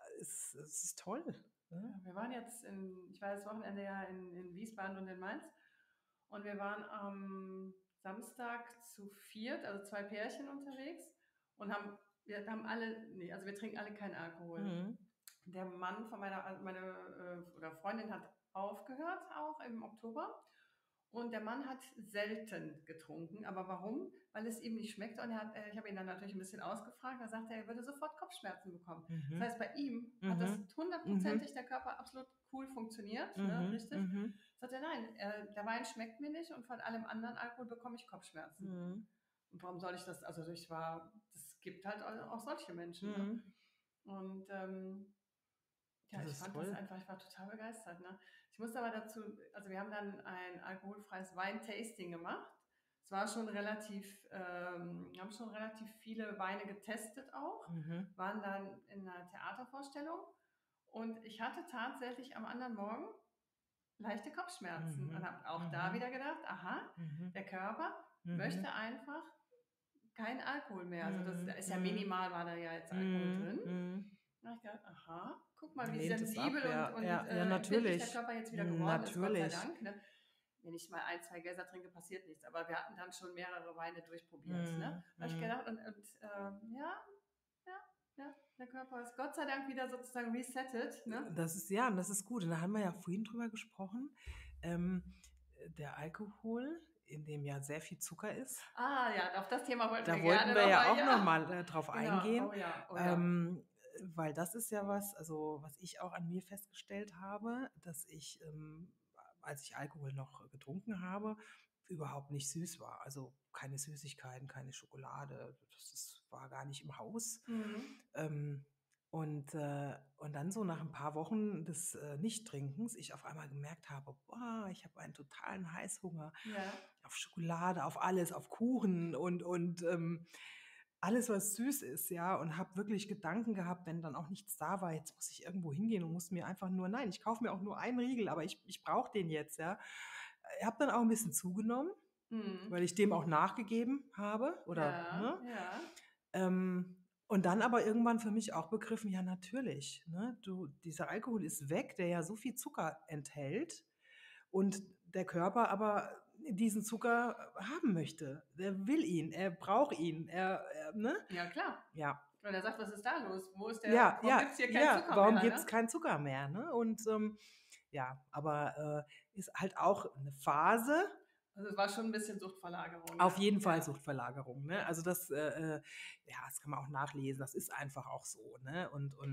es ist toll, Ja, ne? wir waren jetzt ich war das Wochenende ja in Wiesbaden und in Mainz und wir waren am Samstag zu viert, also 2 Pärchen unterwegs und wir haben alle, ne, also wir trinken alle keinen Alkohol. Mhm. Der Mann von meine, oder Freundin hat aufgehört auch im Oktober und der Mann hat selten getrunken. Aber warum? Weil es ihm nicht schmeckt und ich habe ihn dann natürlich ein bisschen ausgefragt, da sagte er, er würde sofort Kopfschmerzen bekommen. Das Mhm. heißt, bei ihm hat das Mhm. Mhm. hundertprozentig der Körper absolut cool funktioniert, ne, Mhm. richtig? Mhm. Sagt er: „Nein, der Wein schmeckt mir nicht und von allem anderen Alkohol bekomme ich Kopfschmerzen. Mhm. Und warum soll ich das?“ Also das gibt halt auch solche Menschen, ne? Mhm. Und ja, Das ich ist fand das toll. einfach, ich war total begeistert, ne? Ich musste aber dazu, also wir haben dann ein alkoholfreies Weintasting gemacht. Es war schon relativ, wir haben schon relativ viele Weine getestet auch, Mhm. waren dann in einer Theatervorstellung und ich hatte tatsächlich am anderen Morgen leichte Kopfschmerzen und Mhm. habe auch da Mhm. wieder gedacht, aha, Mhm. der Körper Mhm. möchte einfach keinen Alkohol mehr. Also das Mhm. ist ja Mhm. minimal, war da ja jetzt Alkohol Mhm. drin. Mhm. Da habe ich gedacht, aha, guck mal, wie Lehnt es ab, sensibel und, ja, und ja, ja, empfindlich der natürlich. Körper jetzt wieder geworden ist, Gott sei Natürlich. Dank. Ne? Wenn ich mal ein, zwei Gläser trinke, passiert nichts. Aber wir hatten dann schon mehrere Weine durchprobiert. Ne? Mhm. Da habe ich Mhm. gedacht, ja, ja, ja, der Körper ist Gott sei Dank wieder sozusagen resettet. Ne? Das ist ja, und das ist gut. Und da haben wir ja vorhin drüber gesprochen. Ähm, Der Alkohol, in dem ja sehr viel Zucker ist, Ah ja, auf das Thema wollten wir da wollten gerne wir ja nochmal, auch noch ja. mal drauf Genau, eingehen, oh ja, oh ja. ähm, weil das ist ja was, also was ich auch an mir festgestellt habe, dass ich, als ich Alkohol noch getrunken habe, überhaupt nicht süß war. Also keine Süßigkeiten, keine Schokolade, war gar nicht im Haus. Mhm. Ähm, und dann so nach ein paar Wochen des Nichttrinkens, ich auf einmal gemerkt habe, boah, ich habe einen totalen Heißhunger Ja. auf Schokolade, auf alles, auf Kuchen und alles, was süß ist, ja, und habe wirklich Gedanken gehabt, wenn dann auch nichts da war, jetzt muss ich irgendwo hingehen und muss mir einfach nur, nein, ich kaufe mir auch nur einen Riegel, aber ich brauche den jetzt, ja. Ich habe dann auch ein bisschen zugenommen, Mhm. weil ich dem auch nachgegeben habe oder, Ja, ne? ja. Und dann aber irgendwann für mich auch begriffen, ja natürlich, ne, dieser Alkohol ist weg, der ja so viel Zucker enthält und der Körper aber diesen Zucker haben möchte. Der will ihn, er braucht ihn, ne? Ja, klar. Ja. Und er sagt: „Was ist da los? Ja, Warum ja, gibt's hier keinen ja, Zucker warum mehr“, gibt's ne? keinen Zucker mehr, ne? Und, ja, aber, ist halt auch eine Phase. Also, es war schon 'n bisschen Suchtverlagerung, Auf ja. jeden Fall Ja, Suchtverlagerung, ne? ja. Also ja, das kann man auch nachlesen. Das ist einfach auch so, ne?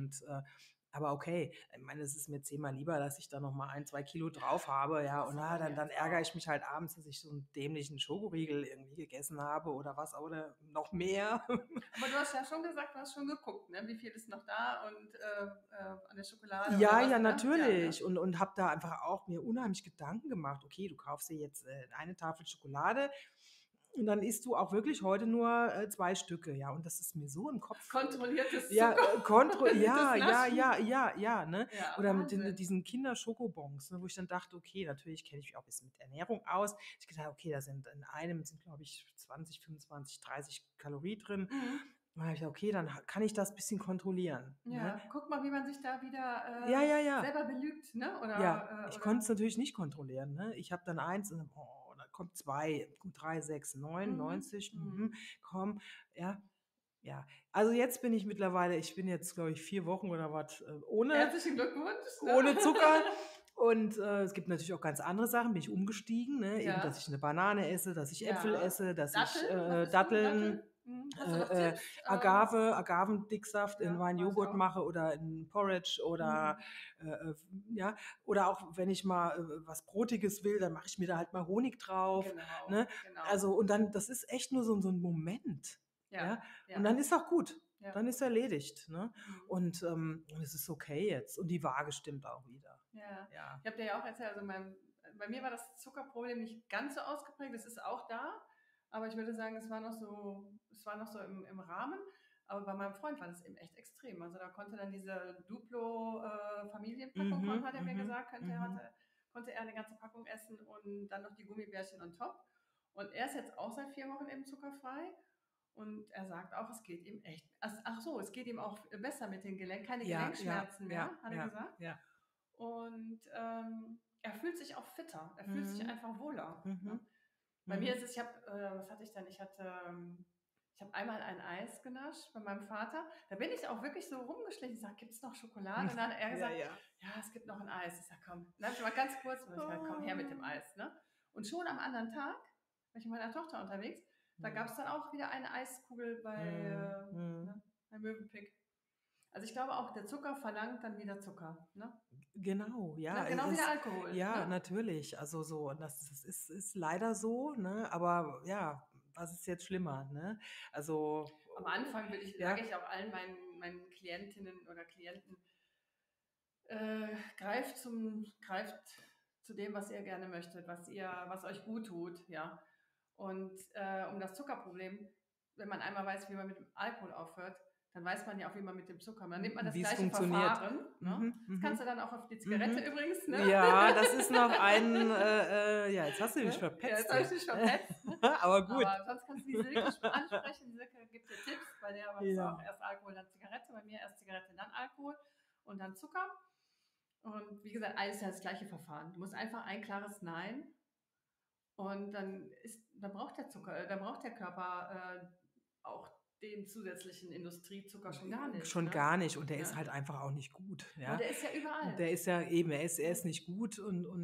Aber okay, ich meine, es ist mir zehnmal lieber, dass ich da noch mal 1, 2 Kilo drauf habe, ja, Das und ist ja bei mir dann jetzt ärgere ich auch. mich halt abends, dass ich so einen dämlichen Schokoriegel irgendwie gegessen habe oder was oder noch mehr. Aber du hast ja schon gesagt, du hast schon geguckt, ne? Wie viel ist noch da und, an der Schokolade oder Ja, was, ja, ne? Ja, natürlich. ne? Und habe da einfach auch mir unheimlich Gedanken gemacht. Okay, du kaufst dir jetzt, eine Tafel Schokolade und dann isst du auch wirklich heute nur, 2 Stücke, ja. Und das ist mir so im Kopf, Kontrolliertes ja, zuckerorientiertes Naschen. ja, ne? Ja, Oder mit Wahnsinn. diesen Kinder-Schokobons, ne, wo ich dann dachte: „Okay, natürlich kenne ich mich auch ein bisschen mit Ernährung aus.“ Ich gedacht: „Okay, da sind in einem sind, glaube ich, 20, 25, 30 Kalorien drin.“ Mhm. Und dann habe ich gedacht: „Okay, dann kann ich das bisschen kontrollieren“, ne? Ja, guck mal, wie man sich da Ja, wieder, ja, ja. selber belügt, ne? Ja, Oder, ich konnte es oder natürlich nicht kontrollieren, ne? Ich habe dann eins und dann, oh, dann kommt 2, gut 3, 6, 9, mhm, 90, mhm. komm, ja, ja. Also, jetzt bin ich mittlerweile ich bin jetzt, glaube ich, 4 Wochen oder was, Herzlichen Glückwunsch, ne? ohne Zucker und, es gibt natürlich auch ganz andere Sachen, bin ich umgestiegen, ne? Eben, dass ich Ja, 'ne Banane esse, dass ich Äpfel ja. esse, dass ich, Datteln, was isst du? Datteln? Datteln, Mhm. Hast du noch Tipps? Agavendicksaft in Ja, meinen mache ich Joghurt auch. mache oder in Porridge oder, Mhm. ja, oder auch wenn ich mal, was Brotiges will, dann mache ich mir da halt mal Honig drauf, ne? Genau, genau. Also, und dann das ist echt nur so 'n Moment, ja? Ja, Und ja, dann ist auch gut. ja. Dann ist erledigt, ne? Mhm. Und es ist okay jetzt und die Waage stimmt auch wieder. Ja. Ja. Ich habe dir ja auch erzählt, also bei mir war das Zuckerproblem nicht ganz so ausgeprägt, es ist auch da, aber ich würde sagen, es war noch so im Rahmen. Aber bei meinem Freund war das eben echt extrem. Also da konnte dann diese Duplo-Familienpackung, Mhm, hat er mir mhm, gesagt, mhm. konnte er eine ganze Packung essen und dann noch die Gummibärchen on top. Und er ist jetzt auch seit 4 Wochen eben zuckerfrei. Und er sagt auch, es geht ihm echt, ach so, es geht ihm auch besser mit den Gelenken, keine Ja, ja, Gelenkschmerzen ja, mehr, hat er ja, gesagt. ja. Und er fühlt sich auch fitter, er fühlt sich Mhm, einfach wohler. Ne? mhm, Bei mir mhm. ist es, was hatte ich denn? Ich habe einmal ein Eis genascht bei meinem Vater. Da bin ich auch wirklich so rumgeschlichen. Ich sage, gibt es noch Schokolade? Und dann hat er Ja, gesagt, ja. ja, es gibt noch ein Eis. Ich sage, komm. Dann habe ich mal ganz kurz, und ich gesagt, komm her mit dem Oh. Eis. Ne? Und schon am anderen Tag war ich mit meiner Tochter unterwegs. Da gab Mhm, es dann auch wieder eine Eiskugel mhm, mhm. ne, bei Mövenpick. Also, ich glaube auch, der Zucker verlangt dann wieder Zucker, ne? Genau, ja, Ne, genau wie der es Alkohol, ja, ne? natürlich. Also, so und das ist leider so, ne? Aber ja, was ist jetzt schlimmer, ne? Also, Am Anfang ja, sage ich auch allen meinen Klientinnen oder Klienten, greift zu dem, was ihr gerne möchtet, was euch gut tut, ja. Und um das Zuckerproblem, wenn man einmal weiß, wie man mit dem Alkohol aufhört, dann weiß man ja auch, wie man mit dem Zucker. Dann nimmt man das wie es gleiche funktioniert. Verfahren, ne? Mhm, Das kannst mhm, du dann auch auf die Zigarette mhm. übrigens, ne? Ja, das ist noch ein, ja, jetzt hast du mich Ne? Ja, jetzt verpetzt, habe du. ich dich verpetzt, ne? Aber gut. Aber sonst kannst du die Silke ansprechen. Die Silke gibt dir Tipps. Bei der war das auch Ja. erst Alkohol, dann Zigarette. Bei mir erst Zigarette, dann Alkohol und dann Zucker. Und wie gesagt, alles ja das gleiche Verfahren. Du musst einfach ein klares Nein und dann braucht der Zucker, dann braucht der Körper auch den zusätzlichen Industriezucker schon gar nicht, Schon ne? gar nicht und der ist Ne? halt einfach auch nicht gut, Aber ja. der ist ja überall. Der ist ja eben er Ne? ist nicht gut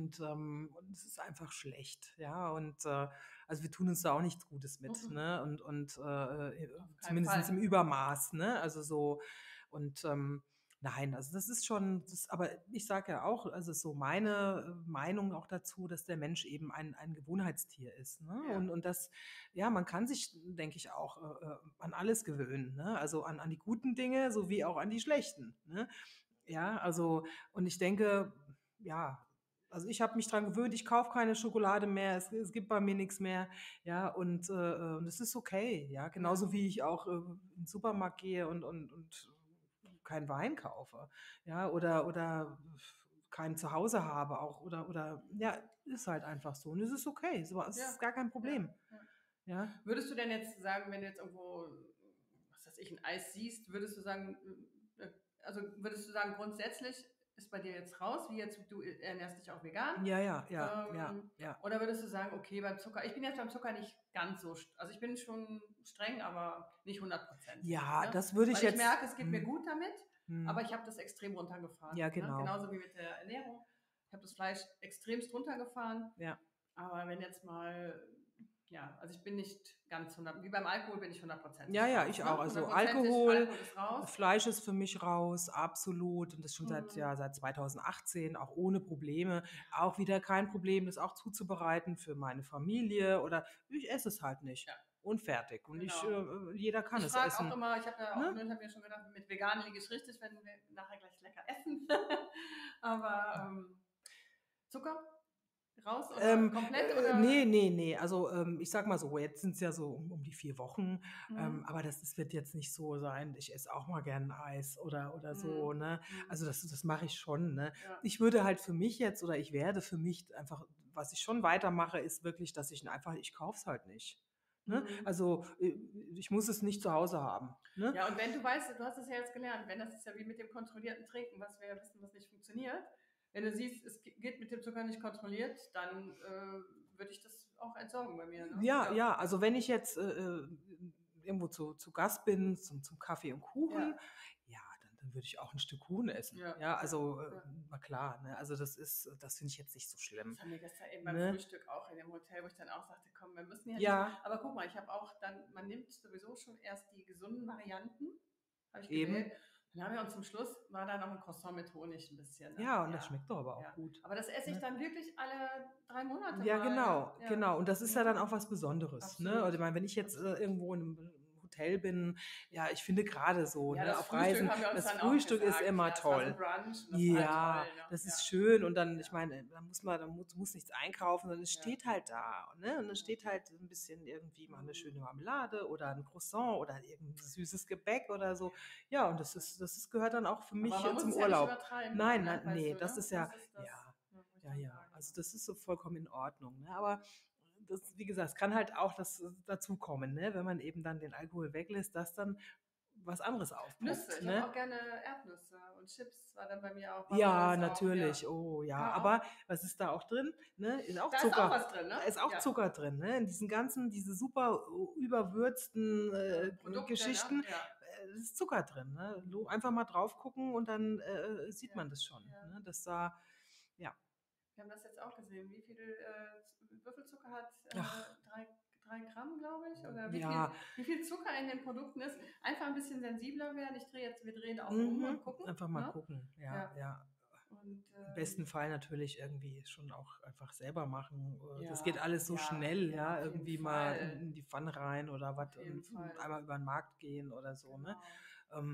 und es ist einfach schlecht, ja. Und, also, wir tun uns da auch nichts Gutes mit, Mhm. ne? Und, Auf keinen zumindestens Fall. im Übermaß, ne? Also, so und, nein, also, das ist schon aber ich sage ja auch, also, so meine Meinung auch dazu, dass der Mensch eben ein Gewohnheitstier ist, ne? Ja. Und das ja, man kann sich, denke ich, auch, an alles gewöhnen, ne? Also, an die guten Dinge sowie auch an die schlechten, ne? Ja, also und ich denke, ja, also ich habe mich dran gewöhnt, ich kaufe keine Schokolade mehr, es gibt bei mir nichts mehr, ja, und es ist okay, ja, Ja. genauso wie ich auch, in den Supermarkt gehe und keinen Wein kaufe, ja, oder keinen zu Hause habe auch oder ja, ist halt einfach so und es ist okay, so es Ja. ist gar kein Ja. Problem, Ja. ja. Würdest du denn jetzt sagen, wenn du jetzt irgendwo, was weiß ich, ein Eis siehst, würdest du sagen, also würdest du sagen, grundsätzlich ist bei dir jetzt raus, wie jetzt, du ernährst dich auch vegan? Ja, ja, ja, ja, Ähm, ja. oder würdest du sagen, okay, beim Zucker, ich bin jetzt beim Zucker nicht ganz so, also ich bin schon streng, aber nicht hundertprozentig. Ja, Ne? das würde ich Weil ich jetzt merke, es geht mir gut damit, aber mhm. ich habe das extrem runtergefahren. Ja, Ne? genau. Genauso wie mit der Ernährung. Ich habe das Fleisch extremst runtergefahren. Ja. Aber wenn jetzt mal, ja, also ich bin nicht ganz 100, wie beim Alkohol bin ich Ja, hundertprozentig ja, raus, ich ne? auch. Also Hundertprozentig Alkohol, Alkohol ist raus. Fleisch ist für mich raus, absolut. Und das schon Mhm. seit 2018, auch ohne Probleme. Ja, Auch wieder kein Problem, das auch zuzubereiten für meine Familie oder ich esse es halt nicht. ja, Und fertig. Und genau. jeder kann Ich es frage auch essen. immer, ich habe ja auch, Ne? ne, ich habe mir schon gedacht, mit vegan liege ich richtig, wenn wir nachher gleich lecker essen. Aber Zucker raus oder komplett Ne, oder? ne, ne. Also, ich sage mal so, jetzt sind's ja so um die 4 Wochen, Mhm. aber das wird jetzt nicht so sein, ich esse auch mal gern 'n Eis oder so, Mhm. ne? Mhm. Also, das mache ich schon, ne? Ja. Ich würde halt für mich jetzt oder ich werde für mich einfach was ich schon weitermache, ist wirklich, dass ich kaufe es halt nicht, ne? Mhm. Also, ich muss es nicht zu Hause haben, ne? Ja, und wenn du weißt, du hast es ja jetzt gelernt, wenn das ist ja wie mit dem kontrollierten Trinken, was wir ja wissen, was nicht funktioniert. Wenn du siehst, es geht mit dem Zucker nicht kontrolliert, dann würde ich das auch entsorgen bei mir, ne? Ja, Ja, ja, also wenn ich jetzt, irgendwo zu Gast bin, zum Kaffee und Kuchen, ja, ja, dann würde ich auch ein Stück Kuchen essen. ja, Ja, ja, also, ja. na klar, ne? Also, das finde ich jetzt nicht so Das schlimm, haben wir gestern eben beim ne? Frühstück auch in dem Hotel, wo ich dann auch sagte, komm, wir müssen ja nicht. Ja, Aber guck mal, ich habe auch dann, man nimmt sowieso schon erst die gesunden Varianten, habe ich gewählt. eben. Dann haben wir uns zum Schluss, war da noch ein Croissant mit Honig ein bisschen, ne? Ja, und das Ja, schmeckt doch aber auch ja. gut, Aber das esse ich ne? dann wirklich alle 3 Monate Ja, mal, ne? genau, Ja. genau. Und das ist ja Mhm. dann auch was Besonderes, ne? Oder Absolut, ich meine, wenn ich jetzt, absolut. irgendwo in 'nem Hotel bin, ja, ich finde gerade so, Ja, ne, das auf Frühstück Reisen, haben wir uns das dann auch Frühstück ist gesagt. immer Ja, es war so toll. Brunch und das war halt toll, Ja, ne? das ist Ja, schön und dann ich ja, meine, da muss nichts einkaufen, sondern es ja, steht halt da, ne? Und dann ja. steht halt 'n bisschen irgendwie mal 'ne Mhm. schöne Marmelade oder 'n Croissant oder irgend süßes Gebäck oder so. Ja, Ja, und ja. das gehört dann auch für Aber mich, man muss zum es ja nicht Urlaub. übertreiben dann, Nein, ne? nein, Weißt ne, du, das ne? ist Das ja ist das, ja, ja, wo ich ja, dann ja. sage, Also, das ist so vollkommen in Ordnung, ne? Aber das wie gesagt, es kann halt auch dazukommen, ne, wenn man eben dann den Alkohol weglässt, dass dann was anderes Nüsse. aufpoppt, Ich habe ne? auch gerne Erdnüsse und Chips war dann bei mir auch, war bei Ja, uns auch, ja. natürlich. Oh ja, aber Auch. was ist da auch drin, ne? Ist auch Da ist auch Zucker. was drin, Da ne? ist auch Ja. Zucker drin, ne? In diesen ganzen diese super überwürzten, Produkte, ne? Geschichten, Ja, ist Zucker drin, ne? Lo Einfach mal drauf gucken und dann, sieht ja, man das schon, ja. ne? Dass da ja. Wir haben das jetzt auch gesehen. Wie viel Würfelzucker hat Ach, 3 Gramm, glaube ich, oder Ja, wie viel Zucker in den Produkten ist. Einfach ein bisschen sensibler werden. Wir drehen auch um mhm, und gucken, einfach mal ne? gucken. Ja, Ja, ja. und, Im besten Fall natürlich irgendwie schon auch einfach selber machen. Das geht ja, alles so ja, schnell, ja, ja, auf jeden irgendwie mal Fall, in die Pfanne rein oder was auf jeden und Fall, einmal über den Markt gehen oder so, ne? genau.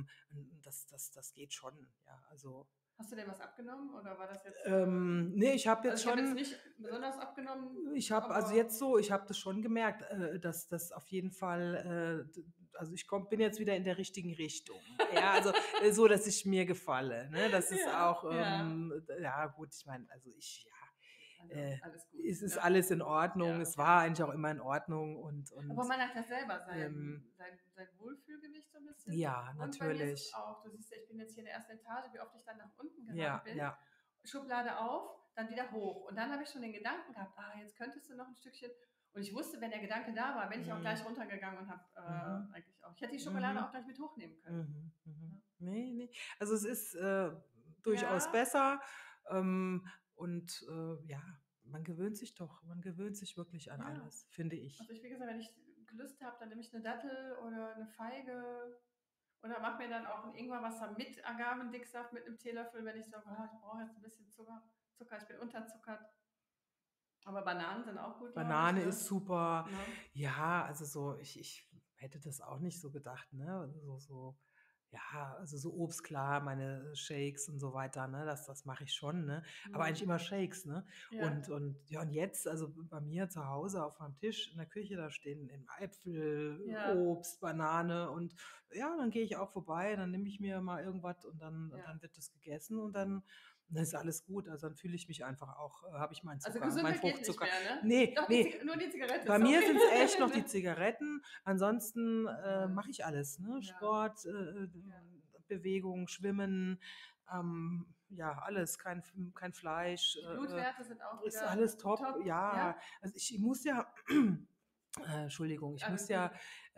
Das geht schon, ja. Also, Hast du denn was abgenommen oder war das jetzt, ne, ich habe also, jetzt ich habe jetzt schon nicht besonders abgenommen, ich habe also aber jetzt so ich habe das schon gemerkt, dass das auf jeden Fall, also ich bin jetzt wieder in der richtigen Richtung. Ja, also so, dass ich mir gefalle. Ne? Das ist ja, auch, ja, ja gut, ich meine, also also, äh, alles gut, es ist ne? alles in Ordnung. Ja, Es ja, war eigentlich auch super. immer in Ordnung Aber und man hat ja selber ähm, sein Wohlfühlgewicht so ein bisschen. ja, Und bei mir ist es natürlich. auch, du siehst ja, ich bin jetzt hier in der ersten Etage, wie oft ich dann nach unten gerannt Ja, bin, ja. Schublade auf, dann wieder hoch. Und dann habe ich schon den Gedanken gehabt, jetzt könntest du noch ein Stückchen. Und ich wusste, wenn der Gedanke da war, bin ich auch Mhm. gleich runtergegangen und habe Mhm. eigentlich auch, ich hätte die Schokolade auch Mhm. gleich mit hochnehmen können. Mhm. Mhm. Ne? Ne, ne. Also, es ist, durchaus Ja, besser, und, ja, man gewöhnt sich wirklich an ja. alles, finde ich. Also ich, wie gesagt, wenn ich Lust habe, dann nehme ich eine Dattel oder eine Feige oder mache mir dann auch ein Ingwerwasser mit Agavendicksaft mit einem Teelöffel, wenn ich sage, ich brauche jetzt ein bisschen Zucker, ich bin unterzuckert. Aber Bananen sind auch gut, glaube ich, Banane ist ne? super. Ne? Ja, also so ich hätte das auch nicht so gedacht, ne? Ja, also so Obst, klar, meine Shakes und so weiter, ne, das mache ich schon, ne? Aber eigentlich Mhm. immer Shakes, ne? Ja, Und ja, und jetzt, also bei mir zu Hause auf meinem Tisch in der Küche, da stehen eben Äpfel, ja, Obst, Banane und ja, dann gehe ich auch vorbei, dann nehme ich mir mal irgendwas und ja. dann wird das gegessen und dann ist alles gut. Also, dann fühle ich mich einfach auch habe ich meinen Also Zucker, meinen gesünder geht nicht Fruchtzucker. mehr, ne? Ne, Doch, ne, Nur die Zigarette, bei mir sorry. sind es echt noch die Ne? Zigaretten. Ansonsten, Alles. mache ich alles, ne? Ja, Sport, ja. Bewegung, Schwimmen, ja, alles, kein Fleisch, Die Blutwerte sind auch ist wieder alles top. top, Ja, ja? also, ich muss ja Entschuldigung, ich muss Alles gut. ja,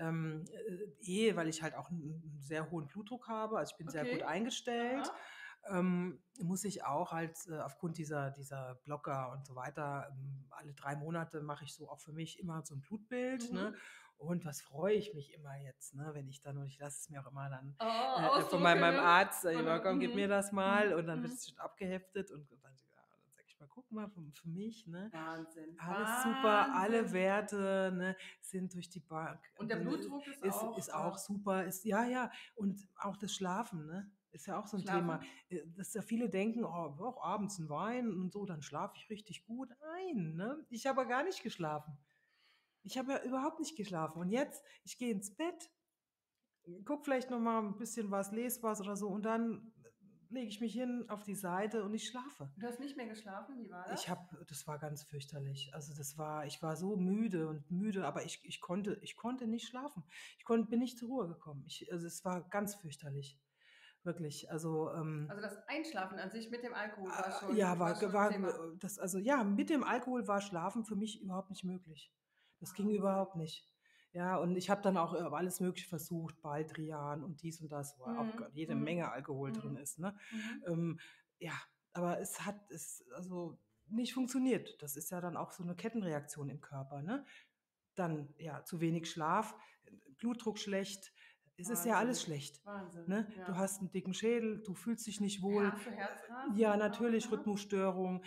weil ich halt auch einen sehr hohen Blutdruck habe, also, ich bin sehr gut Okay. eingestellt, Aha. muss ich auch halt, aufgrund dieser Blocker und so weiter, alle 3 Monate mache ich so auch für mich immer so ein Blutbild, ne? Mhm. Und was freue ich mich immer jetzt, ne, wenn ich dann und ich lasse es mir auch immer dann, Oh, von ausdrucken, meinem ne? Arzt, Von „Ja, 'nem komm, gib mir mhm. das mal“ Mhm. und dann wird Mhm. es schon abgeheftet und dann sage ich mal: „Guck mal, für mich, ne, Wahnsinn, alles super, alle Wahnsinn. Werte, ne, sind durch die Bank Und der Blutdruck ist ist auch, auch super, ist ja, ja, und auch das Schlafen, ne, ist ja auch so ein Thema. schlafen? Dass ja viele denken: „Oh, ja, abends 'n Wein und so, dann schlafe ich richtig gut.“ Nein, ne? Ich habe gar nicht geschlafen. Ich habe ja überhaupt nicht geschlafen und jetzt ich gehe ins Bett, gucke vielleicht noch mal 'n bisschen was, lese was oder so und dann lege ich mich hin auf die Seite und ich schlafe. Du hast nicht mehr geschlafen, wie war das? Das war ganz fürchterlich. Also, ich war so müde, aber ich konnte nicht schlafen. Bin nicht zur Ruhe gekommen. Also, es war ganz fürchterlich, wirklich. Also, Also, das Einschlafen an sich mit dem Alkohol war ja, schon 'n Thema. ja, mit dem Alkohol war Schlafen für mich überhaupt nicht möglich. Das ging Wahnsinn. überhaupt nicht. Ja, und ich habe dann auch, alles Mögliche versucht, Baldrian und dies und das, wo auch Mhm, jede mhm, Menge Alkohol drin mhm, ist, ne? mhm. Ja, aber es also nicht funktioniert. Das ist ja dann auch so 'ne Kettenreaktion im Körper, ne? Dann, ja, zu wenig Schlaf, Blutdruck schlecht. Es ist ja alles Wahnsinn, schlecht, Wahnsinn, ne? Du ja. hast 'n dicken Schädel, du fühlst dich nicht wohl. Hast du Ja, Herzrasen auch natürlich gehabt? Rhythmusstörung,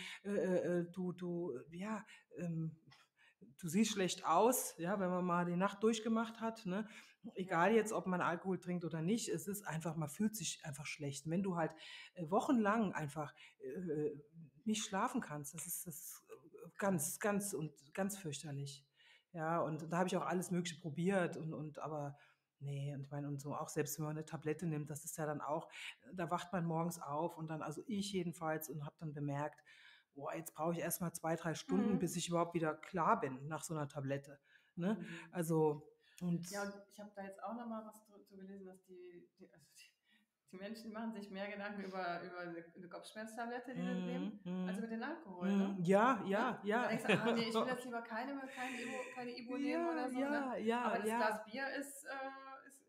ja, du siehst schlecht aus, ja, wenn man mal die Nacht durchgemacht hat, ne? Egal Ja, jetzt, ob man Alkohol trinkt oder nicht, es ist einfach man fühlt sich einfach schlecht. Wenn du halt, wochenlang einfach, nicht schlafen kannst, das ganz fürchterlich. Ja, und da habe ich auch alles Mögliche probiert und aber ne, und ich meine und so auch selbst wenn man 'ne Tablette nimmt, das ist ja dann auch da wacht man morgens auf und dann also ich jedenfalls und habe dann bemerkt: „Boah, jetzt brauche ich erst mal 2, 3 Stunden, mhm. bis ich überhaupt wieder klar bin nach so 'ner Tablette“, ne? Wahnsinn. Also und Ja, und ich habe da jetzt auch noch mal was zu gelesen, dass die Menschen machen sich mehr Gedanken über 'ne Kopfschmerztablette, die sie nehmen, mhm, als über mhm, den Alkohol, ne? mhm. Ja, Ne? ja, Und dann ja. denkst du: „Ah ne, ich will jetzt lieber keine Ibo nehmen Ja, oder so“, ne? ja, ja, Aber das ja. Glas Bier ist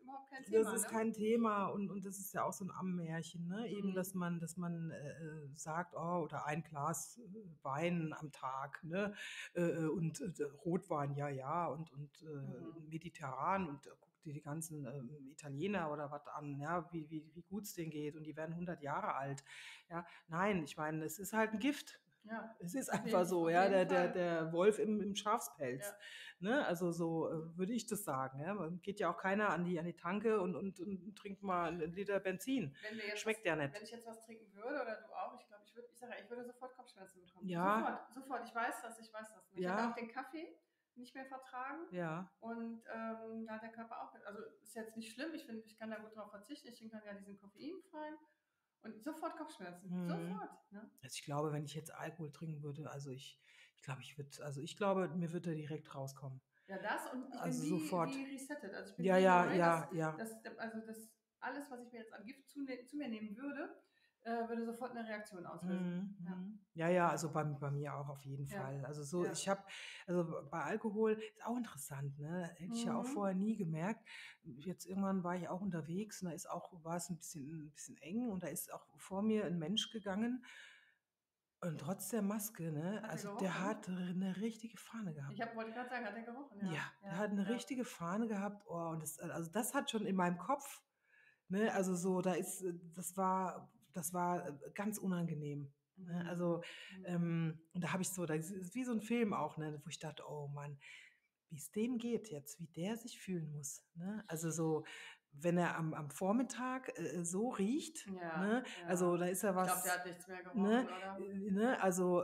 überhaupt kein Das Thema, ist ne? kein Thema und das ist ja auch so 'n Ammärchen, ne? Eben, Mhm. dass man sagt: „Oh, oder ein Glas, Wein am Tag, ne? Und, Rotwein, ja, ja, Mhm. mediterran und guck dir die ganzen, Italiener oder was an, ja, wie gut's denen geht und die werden 100 Jahre alt.“ Ja, nein, ich meine, es ist halt 'n Gift. Ja, Es ist einfach so, auf ja, jeden der Fall. Wolf im Schafspelz, Ja. ne? Also, so, würde ich das sagen, ja. Man geht ja auch keiner an die Tanke und trinkt mal 'n Liter Benzin. Schmeckt ja Wenn nicht. ich jetzt was trinken würde oder du auch, ich glaube, ich sage ja, ich würde sofort Kopfschmerzen bekommen. Ja, Sofort, sofort. Ich weiß das. Ich hätte auch ja, den Kaffee nicht mehr vertragen ja. und da hat der Körper auch, also ist jetzt nicht schlimm, ich finde, ich kann da gut drauf verzichten, ich trinke dann ja diesen koffeinfreien und sofort Kopfschmerzen. Mhm. Sofort, ne? Also, ich glaube, wenn ich jetzt Alkohol trinken würde, also, ich glaube, mir würde der direkt rauskommen. Ja, das, und ich bin Also, sofort. wie resettet. Also ich bin Ja, wie ja, neu, ja, ja. also das alles, was ich mir jetzt an Gift zu mir nehmen würde, würde sofort eine Reaktion auslösen. Mhm, Ja, mhm. Ja, ja, also bei mir auch auf jeden ja, Fall. Also so, ja. also bei Alkohol ist auch interessant, ne? Hätte ich ja auch Mhm. vorher nie gemerkt. Jetzt irgendwann war ich auch unterwegs und war es ein bisschen eng und da ist auch vor mir ein Mensch gegangen und trotz der Maske, ne, Hat er also der gerochen? hat eine richtige Fahne gehabt. Wollte gerade sagen, hat er gerochen? Ja, Ja, der ja, hat eine ja. richtige Fahne gehabt. Oh, und also das hat schon in meinem Kopf, ne, also so, das war ganz unangenehm, ne? Mhm. Also, Mhm. und da habe ich so, das ist wie so ein Film auch, ne, wo ich dachte: „Oh Mann, wie es dem geht jetzt, wie der sich fühlen muss“, ne? Also so, wenn er am Vormittag, so riecht, Ja, ne? Also, ja. da ist ja Ich glaube, der was, hat nichts mehr ne? gerochen, oder? Ne? Also,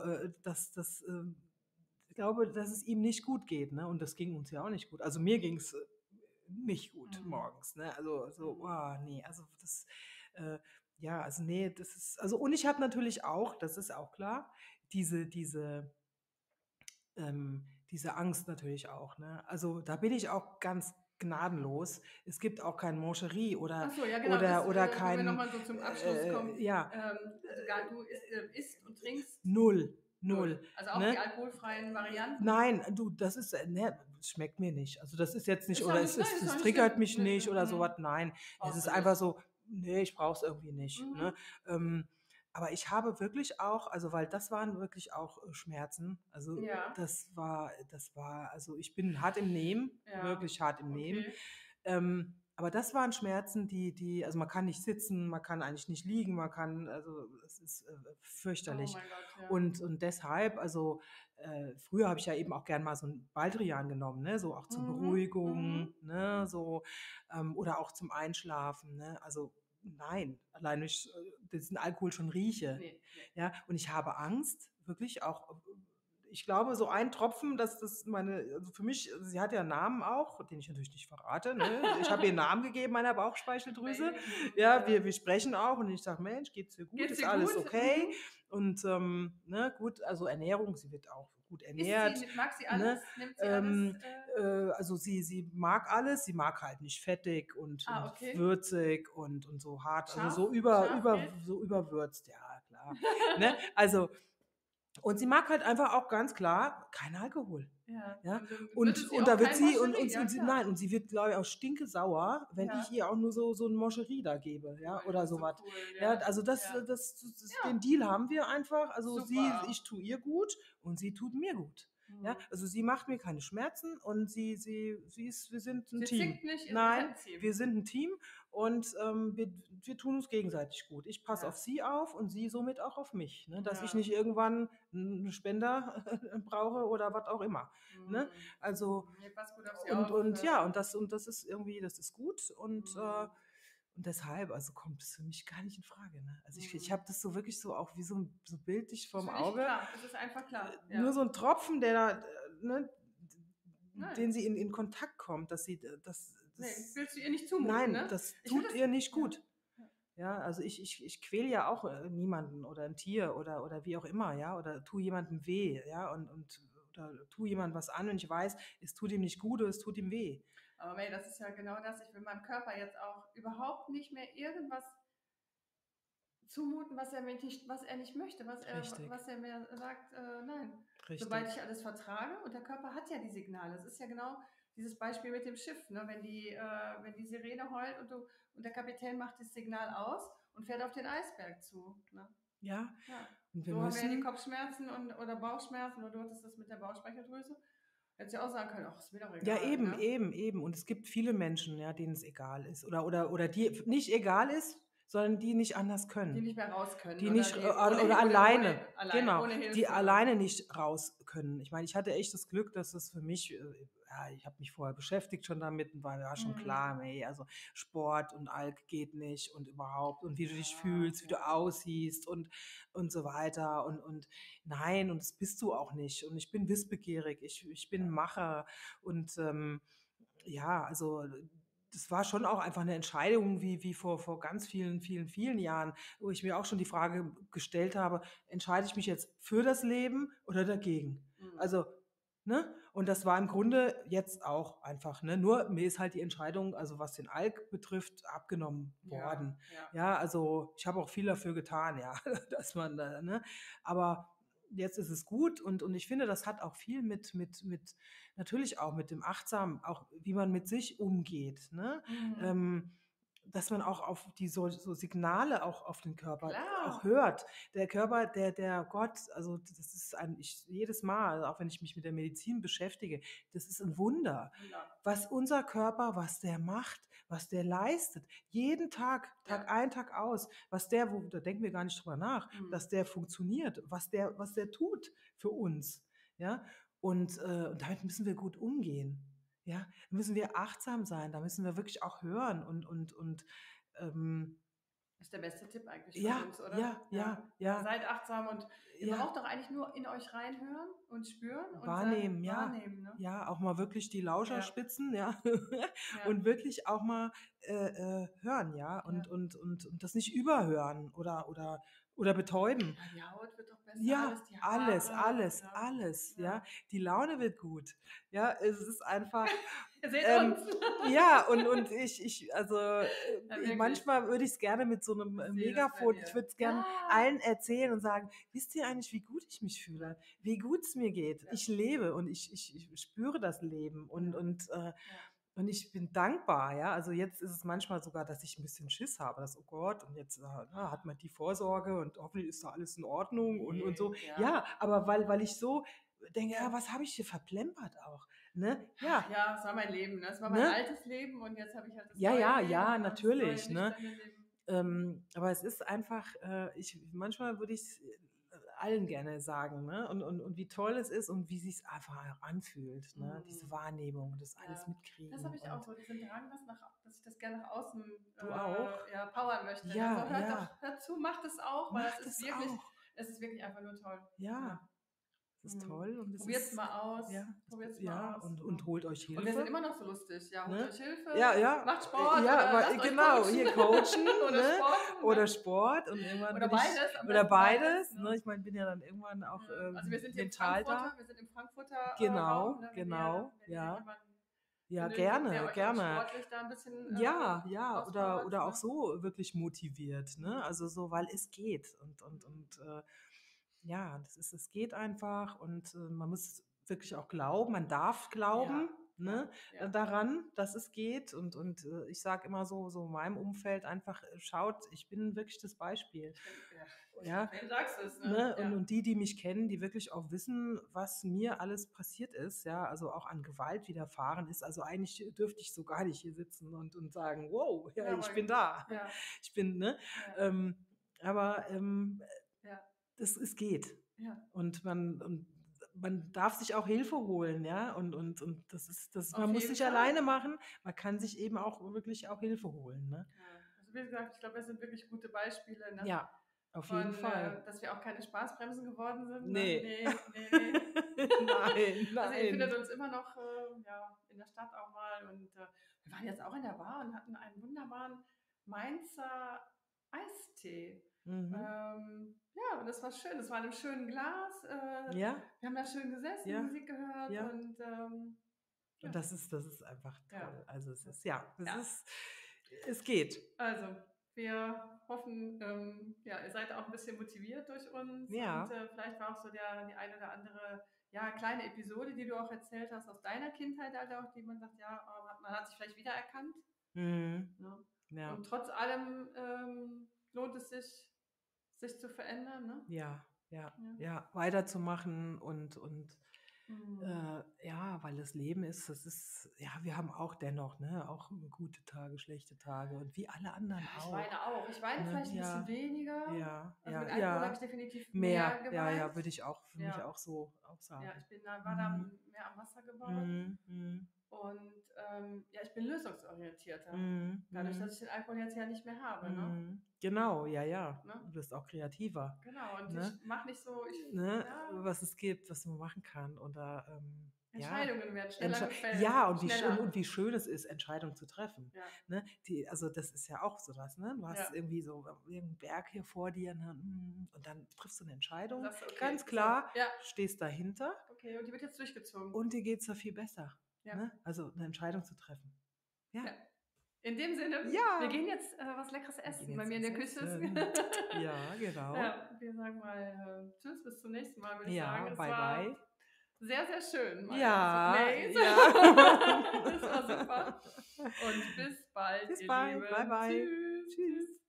ich glaube, dass es ihm nicht gut geht, ne? Und das ging uns ja auch nicht gut. Also, mir ging's, nicht gut Mhm. morgens, ne? Also, so, Mhm. ne, also das, äh ja, also nee, das ist, also, und ich habe natürlich auch, das ist auch klar, diese diese Angst natürlich auch, ne? Also, da bin ich auch ganz gnadenlos. Es gibt auch kein Moncherie Ach oder so, ja genau, das, oder wenn wir noch kein, mal so zum Abschluss kommen. ja, Also gar du isst und trinkst null, null. null, Also auch die ne? alkoholfreien Varianten? Nein, du, das ist, ne, schmeckt mir nicht. Also, das ist jetzt nicht, Ist auch oder nicht, nein, ist auch es nicht triggert schlimm. mich Ne, nicht ne, oder so was. Nein, es brauchst ist du einfach nicht. so: „Ne, ich brauche es irgendwie nicht“, ne? Mhm. Ähm, aber ich habe wirklich auch, also, weil das waren wirklich auch, Schmerzen. Also, Ja, also, ich bin hart im Nehmen, ja, wirklich hart im Nehmen. okay. Aber das waren Schmerzen, also, man kann nicht sitzen, man kann eigentlich nicht liegen, also, es ist, Oh fürchterlich. mein Gott, ja. Und deshalb, also, früher habe ich ja eben auch gern mal so 'n Baldrian genommen, ne, so auch zur Mhm, mhm. Beruhigung, ne, so, oder auch zum Einschlafen, ne? Also, nein, allein durch, diesen Alkohol schon rieche, Ne, ne. ja? Und ich habe Angst, wirklich auch, ich glaube, so ein Tropfen, dass das also für mich, sie hat ja 'n Namen auch, den ich natürlich nicht verrate, ne? Ich habe ihr 'n Namen gegeben, meiner Bauchspeicheldrüse. Baby, mhm, Ja, ja. wir sprechen auch und ich sage: „Mensch, geht's dir gut? Geht's Ist dir alles gut? okay?“ Mhm. Und, ne, gut, also Ernährung, sie wird auch gut Isst ernährt, sie, mag sie alles? ne? Nimmt sie alles? Ähm, also sie mag alles, sie mag halt nicht fettig und Okay. würzig und so hart, also Scharf? so Scharf geht? so überwürzt, ja klar, ne? Also, und sie mag halt einfach auch ganz klar keinen Alkohol. Ja. Ja, Und dann würde sie und auch da wird kein sie Moscherie, ja nein, klar. und sie wird, glaube ich, auch stinkesauer, wenn ich Ja. ihr auch nur so 'n Moscherie da gebe, ja, Boah, du oder bist so so was. cool, Ja, ja. also Ja. den Ja, Deal haben wir einfach. Also super. ich tue ihr gut und sie tut mir gut. Ja, Mhm. also sie macht mir keine Schmerzen und wir sind 'n Sie Team. zinkt nicht, ihr seid Nein, 'n Team. wir sind 'n Team und, wir tun uns gegenseitig gut. Ich passe auf Ja, sie auf und sie somit auch auf mich, ne, dass ich ja. nicht irgendwann 'n Spender brauche oder was auch immer, ne? Mhm. Also, Mhm. Ne, pass gut auf sie auf. und ja, das ist irgendwie, das ist gut Mhm. und deshalb, also, kommt es für mich gar nicht in Frage, ne? Also, ich habe Mhm. das so wirklich so auch wie so bildlich Ist vorm für dich Auge. klar. Es ist einfach klar. Nur Ja. so ein Tropfen, der da, ne, Nein. den sie in Kontakt kommt, dass sie Ne, willst du ihr nicht zumuten, nein, ne? das Ich will tut das, ihr nicht ja. gut. Ja. Ja, also ich quäle ja auch, niemanden oder ein Tier oder wie auch immer, ja, oder tue jemandem weh, ja, oder tue jemandem was an und ich weiß, es tut ihm nicht gut oder es tut ihm weh. Aber May, das ist ja genau das. Ich will meinem Körper jetzt auch überhaupt nicht mehr irgendwas zumuten, was er nicht möchte, Richtig, was er mir sagt, nein. Sobald richtig. ich alles vertrage, und der Körper hat ja die Signale. Es ist ja genau, dieses Beispiel mit dem Schiff, ne? Wenn die Sirene heult und der Kapitän macht das Signal aus und fährt auf den Eisberg zu, ne? Ja, Ja. und wir So haben wir ja die müssen Kopfschmerzen oder Bauchschmerzen oder du hattest das mit der Bauchspeicheldrüse. Hättest ja auch sagen können: „Ach, ist mir doch ja, egal", eben, ne? eben, eben. Und es gibt viele Menschen, ja, denen es egal ist oder die nicht egal ist, sondern die nicht anders Die können. nicht mehr raus können Die oder nicht die ohne oder ohne alleine, allein genau, ohne die Hilfe oder alleine nicht raus können. Ich meine, ich hatte echt das Glück, dass es für mich ja, ich habe mich vorher beschäftigt schon damit und war schon mhm. klar, ey, also Sport und Alk geht nicht und überhaupt und wie du dich Ja, fühlst, wie du ja. aussiehst und so weiter und nein, und das bist du auch nicht. Und ich bin wissbegierig, ich bin 'n Macher und, ja, also das war schon auch einfach eine Entscheidung wie vor ganz vielen Jahren, wo ich mir auch schon die Frage gestellt habe: „Entscheide ich mich jetzt für das Leben oder dagegen?“ Mhm. Also, ne? Und das war im Grunde jetzt auch einfach, ne? Nur mir ist halt die Entscheidung, also was den Alk betrifft, abgenommen Ja, worden. ja. Ja, also ich habe auch viel dafür getan, ja, dass man da, ne? Aber jetzt ist es gut und ich finde, das hat auch viel mit natürlich auch mit dem Achtsamen, auch wie man mit sich umgeht, ne? Mhm. Ähm, dass man auch auf die so Signale auch auf den Körper auch Klar. hört. Der Körper, der Gott, also das ist jedes Mal, auch wenn ich mich mit der Medizin beschäftige, das ist ein Wunder, Wunder. was unser Körper, was der macht, was der leistet. Jeden Tag, Ja. Tag ein, Tag aus, da denken wir gar nicht drüber nach, Mhm. dass der funktioniert, was der tut für uns. Ja, und damit müssen wir gut umgehen. Ja, da müssen wir achtsam sein, da müssen wir wirklich auch hören ähm, Ist der beste Tipp eigentlich von ja, uns, oder? ja, Ja. ja, Ja, ja, seid achtsam und ihr ja, braucht doch eigentlich nur in euch reinhören und spüren und sagen wahrnehmen, ja. wahrnehmen, ne? Ja, auch mal wirklich die Lauscher Ja, spitzen, ja, ja, und wirklich auch mal, hören, ja, ja. und das nicht überhören oder betäuben. Ja, die Haut wird doch besser, Ja, alles, die alles, Haare, alles, ne? alles, ja. Ja. Die Laune wird gut. Ja, es ist einfach, Ihr seht ähm, uns. ja, und also, Ja, wirklich. manchmal würde ich es gerne mit so einem Ich sehe das bei Megafon, ich dir. würde es gern Ja, allen erzählen und sagen: „Wisst ihr eigentlich, wie gut ich mich ja, fühle? Wie gut es mir geht? ja, Ich lebe und ich spüre das Leben ja, ja. und ich bin dankbar“, ja? Also, jetzt ist es manchmal sogar, dass ich ein bisschen Schiss habe, dass: „Oh Gott, und jetzt, hat man die Vorsorge und hoffentlich ist da alles in Ordnung“ und so. Ne, ja, Ja, aber weil ich so denke: „Ja, ja. was habe ich hier verplempert auch“, ne? Ach Ja, ja, es war mein Leben, ne? Es war mein ne? altes Leben und jetzt habe ich halt das Ja, neue ja, Leben, ja, ne? Das neue natürlich, ne? nüchterne Leben. Aber es ist einfach, manchmal würde ich's, allen gerne sagen, ne? Und wie toll es ist und wie sich's einfach auch anfühlt, ne? Diese Mhm. Wahrnehmung, das alles Ja, das habe mitkriegen ich auch und so, diesen Drang, dass ich das gerne nach außen, du auch? ja, powern möchte, ne? Ja, So: „Hört ja, doch hört zu, macht es auch", weil macht es auch. es ist wirklich einfach nur toll. Ja, Ja. es ist Mhm. toll und es Probiert's ist mal aus, ja, probiert's ja, mal aus, und ne? holt euch Und wir sind Hilfe, immer noch so lustig. Ja, holt ne? euch Hilfe, Ja, ja, macht Sport ja, oder aber lasst euch genau, coachen hier coachen, oder ne? sporten, ne? Oder Sport und irgendwann Oder bin ich beides, am oder besten beides, beides, ne? ne? Ich meine, bin ja dann irgendwann auch, Ja. Also, mental da. Wir sind im Frankfurter, Raum, Genau, ne? genau, Wenn ihr ja. jemanden Ja, benötigt, der gerne, euch auch gerne. sportlich da ein bisschen, Ja, ja, auspowert, oder auch ne? so wirklich motiviert, ne? Mhm. Also so, weil es geht Mhm. ja, es geht einfach und, man muss wirklich auch glauben, man darf Ja, glauben, ja, ne, ja. daran, dass es geht ich sage immer so in meinem Umfeld einfach: „Schaut, ich bin wirklich das Beispiel.“ Ich bin ja, Ja, wem sagst du's, ne? ne? Ja. Und die mich kennen, die wirklich auch wissen, was mir alles passiert ist, ja, also auch an Gewalt widerfahren ist. Also eigentlich dürfte ich so gar nicht hier sitzen und sagen: „Wow, ja, Ja, ich aber bin da.“ ja, Ich bin, ne? ja, Ähm, aber, ja, es geht. ja. Und man darf sich auch Hilfe holen, ja, und Auf man muss jeden nicht Fall. alleine machen, man kann sich eben auch wirklich auch Hilfe holen, ne? Ja. Also, wie gesagt, ich glaube, wir sind wirklich gute Beispiele, ne? Ja, auf jeden Fall. Dass wir auch keine Spaßbremsen geworden sind, ne? Ne. Ne, ne, ne. Nein, Also, ihr findet nein. uns immer noch, ja, in der Stadt auch mal und, wir waren jetzt auch in der Bar und hatten einen wunderbaren Mainzer Eistee. Mhm. Ja, und das war schön. Das war in 'nem schönen Glas. Ja, Wir haben da schön gesessen, ja, Musik gehört ja. und, Und ja, das ist einfach ja, toll. Also, ja, es ja. ist es geht. Also, wir hoffen, ja, ihr seid auch ein bisschen motiviert durch uns und, Ja, vielleicht war auch so die ein oder andere ja, kleine Episode, die du auch erzählt hast aus deiner Kindheit halt auch, die man sagt, ja, man hat sich vielleicht wiedererkannt. Mhm. Ne? Ja. Und trotz allem lohnt es sich, sich zu verändern. Ne? Ja, ja, Ja. ja, weiterzumachen und Mhm. ja, weil das Leben das ist, ja, wir haben auch dennoch, ne, auch gute Tage, schlechte Tage und wie alle Ja, anderen ich auch, weine auch. Ich weine ne? vielleicht ein bisschen Ja, weniger. ja, Also mit ja, Alkohol habe ich ja, definitiv mehr mehr, ja, ja, geweint. würde ich auch für mich Ja, auch so auch ja, sagen. war da Mhm, mehr am Wasser gebaut. mhm, mhm, Und ja, ich bin lösungsorientierter. mhm, Dadurch, dass mhm, ich den Alkohol jetzt ja nicht mehr habe. Ne? mhm. Genau, ja, ja. Ne? Du bist auch kreativer, Genau. Und ne? ich mache nicht so, Ne, ja, was es gibt, was man machen kann oder, ja, Entscheidungen werden schneller gefällt. ja, Schneller. und wie schön es ist, Entscheidungen zu treffen, Ja, ne? Also, das ist ja auch so was, ne? Du hast ja. irgendwie so irgend Berg hier vor dir, ne, und dann triffst du eine Dann Entscheidung, sagst du, okay, ganz so, klar, ja, stehst dahinter okay. Und die wird jetzt durchgezogen. und dir geht's da viel besser, Ja, ne? Also, eine Entscheidung zu treffen. Ja. ja. In dem Sinne, wir Ja, gehen jetzt was Leckeres wir gehen essen. Bei jetzt mir in was der Küche ist. essen. Ja, genau. Ja, wir sagen mal Tschüss, bis zum nächsten Mal, würde ich sagen. Ja, Es bye war bye. sehr, sehr schön. Mal so, Ja, nee, ja. das war super. Und bis bald, Bis ihr bald. Bye Lieben. bye. Tschüss, Tschüss. tschüss.